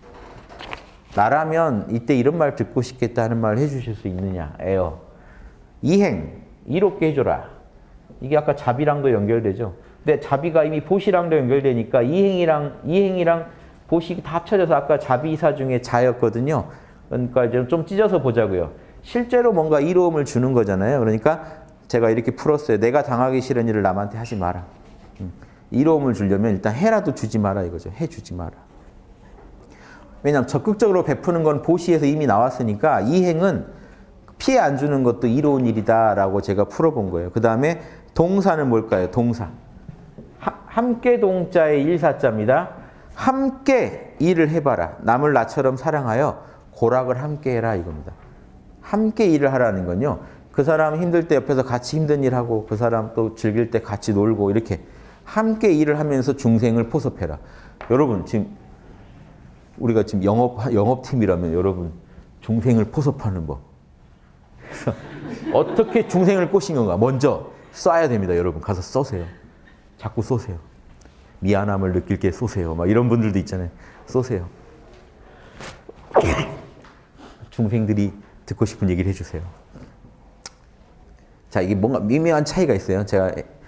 나라면 이때 이런 말 듣고 싶겠다 하는 말을 해주실 수 있느냐. 애어. 이행. 이롭게 해줘라. 이게 아까 자비랑도 연결되죠. 근데 자비가 이미 보시랑도 연결되니까 이행이랑 이행이랑 보시 다 합쳐져서 아까 자비이사 중에 자였거든요. 그러니까 이제 좀 찢어서 보자고요. 실제로 뭔가 이로움을 주는 거잖아요. 그러니까 제가 이렇게 풀었어요. 내가 당하기 싫은 일을 남한테 하지 마라. 이로움을 주려면 일단 해라도 주지 마라 이거죠. 해 주지 마라. 왜냐하면 적극적으로 베푸는 건 보시에서 이미 나왔으니까 이행은 피해 안 주는 것도 이로운 일이다라고 제가 풀어본 거예요. 그 다음에 동사는 뭘까요? 동사. 하, 함께 동자의 일사자입니다. 함께 일을 해봐라. 남을 나처럼 사랑하여 고락을 함께 해라 이겁니다. 함께 일을 하라는 건요. 그 사람 힘들 때 옆에서 같이 힘든 일하고 그 사람 또 즐길 때 같이 놀고 이렇게 함께 일을 하면서 중생을 포섭해라. 여러분 지금 우리가 지금 영업, 영업팀이라면 여러분 중생을 포섭하는 법. 그래서 어떻게 중생을 꼬신 건가? 먼저 쏴야 됩니다. 여러분 가서 쏘세요. 자꾸 쏘세요. 미안함을 느낄 게 쏘세요. 막 이런 분들도 있잖아요. 쏘세요. 중생들이 듣고 싶은 얘기를 해주세요. 자, 이게 뭔가 미묘한 차이가 있어요. 제가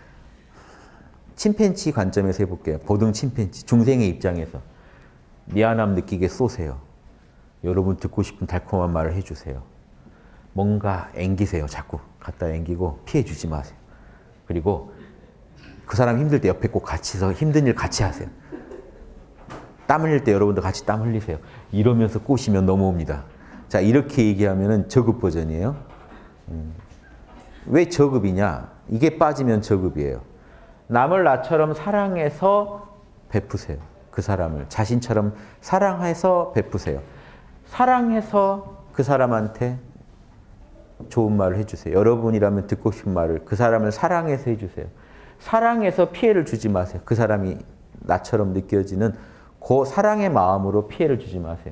침팬지 관점에서 해볼게요. 보등 침팬지, 중생의 입장에서. 미안함 느끼게 쏘세요. 여러분 듣고 싶은 달콤한 말을 해주세요. 뭔가 앵기세요. 자꾸 갖다 앵기고 피해 주지 마세요. 그리고 그 사람 힘들 때 옆에 꼭 같이서 힘든 일 같이 하세요. 땀 흘릴 때 여러분도 같이 땀 흘리세요. 이러면서 꼬시면 넘어옵니다. 자, 이렇게 얘기하면은 저급 버전이에요. 음. 왜 저급이냐? 이게 빠지면 저급이에요. 남을 나처럼 사랑해서 베푸세요. 그 사람을 자신처럼 사랑해서 베푸세요. 사랑해서 그 사람한테 좋은 말을 해주세요. 여러분이라면 듣고 싶은 말을 그 사람을 사랑해서 해주세요. 사랑해서 피해를 주지 마세요. 그 사람이 나처럼 느껴지는 그 사랑의 마음으로 피해를 주지 마세요.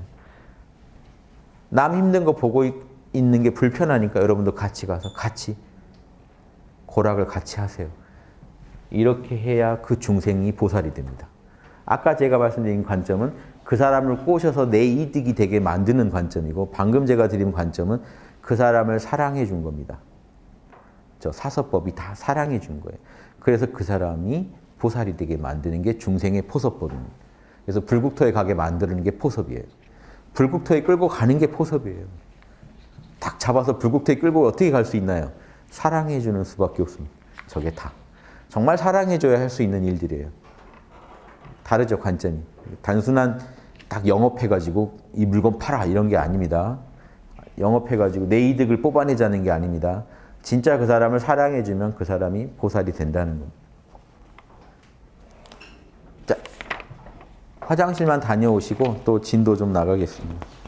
남 힘든 거 보고 있는 게 불편하니까 여러분도 같이 가서 같이 고락을 같이 하세요. 이렇게 해야 그 중생이 보살이 됩니다. 아까 제가 말씀드린 관점은 그 사람을 꼬셔서 내 이득이 되게 만드는 관점이고 방금 제가 드린 관점은 그 사람을 사랑해 준 겁니다. 저 사서법이 다 사랑해 준 거예요. 그래서 그 사람이 보살이 되게 만드는 게 중생의 포섭법입니다. 그래서 불국토에 가게 만드는 게 포섭이에요. 불국토에 끌고 가는 게 포섭이에요. 딱 잡아서 불국토에 끌고 어떻게 갈 수 있나요? 사랑해 주는 수밖에 없습니다. 저게 다. 정말 사랑해 줘야 할 수 있는 일들이에요. 다르죠, 관점이. 단순한 딱 영업해가지고 이 물건 팔아 이런 게 아닙니다. 영업해가지고 내 이득을 뽑아내자는 게 아닙니다. 진짜 그 사람을 사랑해주면 그 사람이 보살이 된다는 겁니다. 자, 화장실만 다녀오시고 또 진도 좀 나가겠습니다.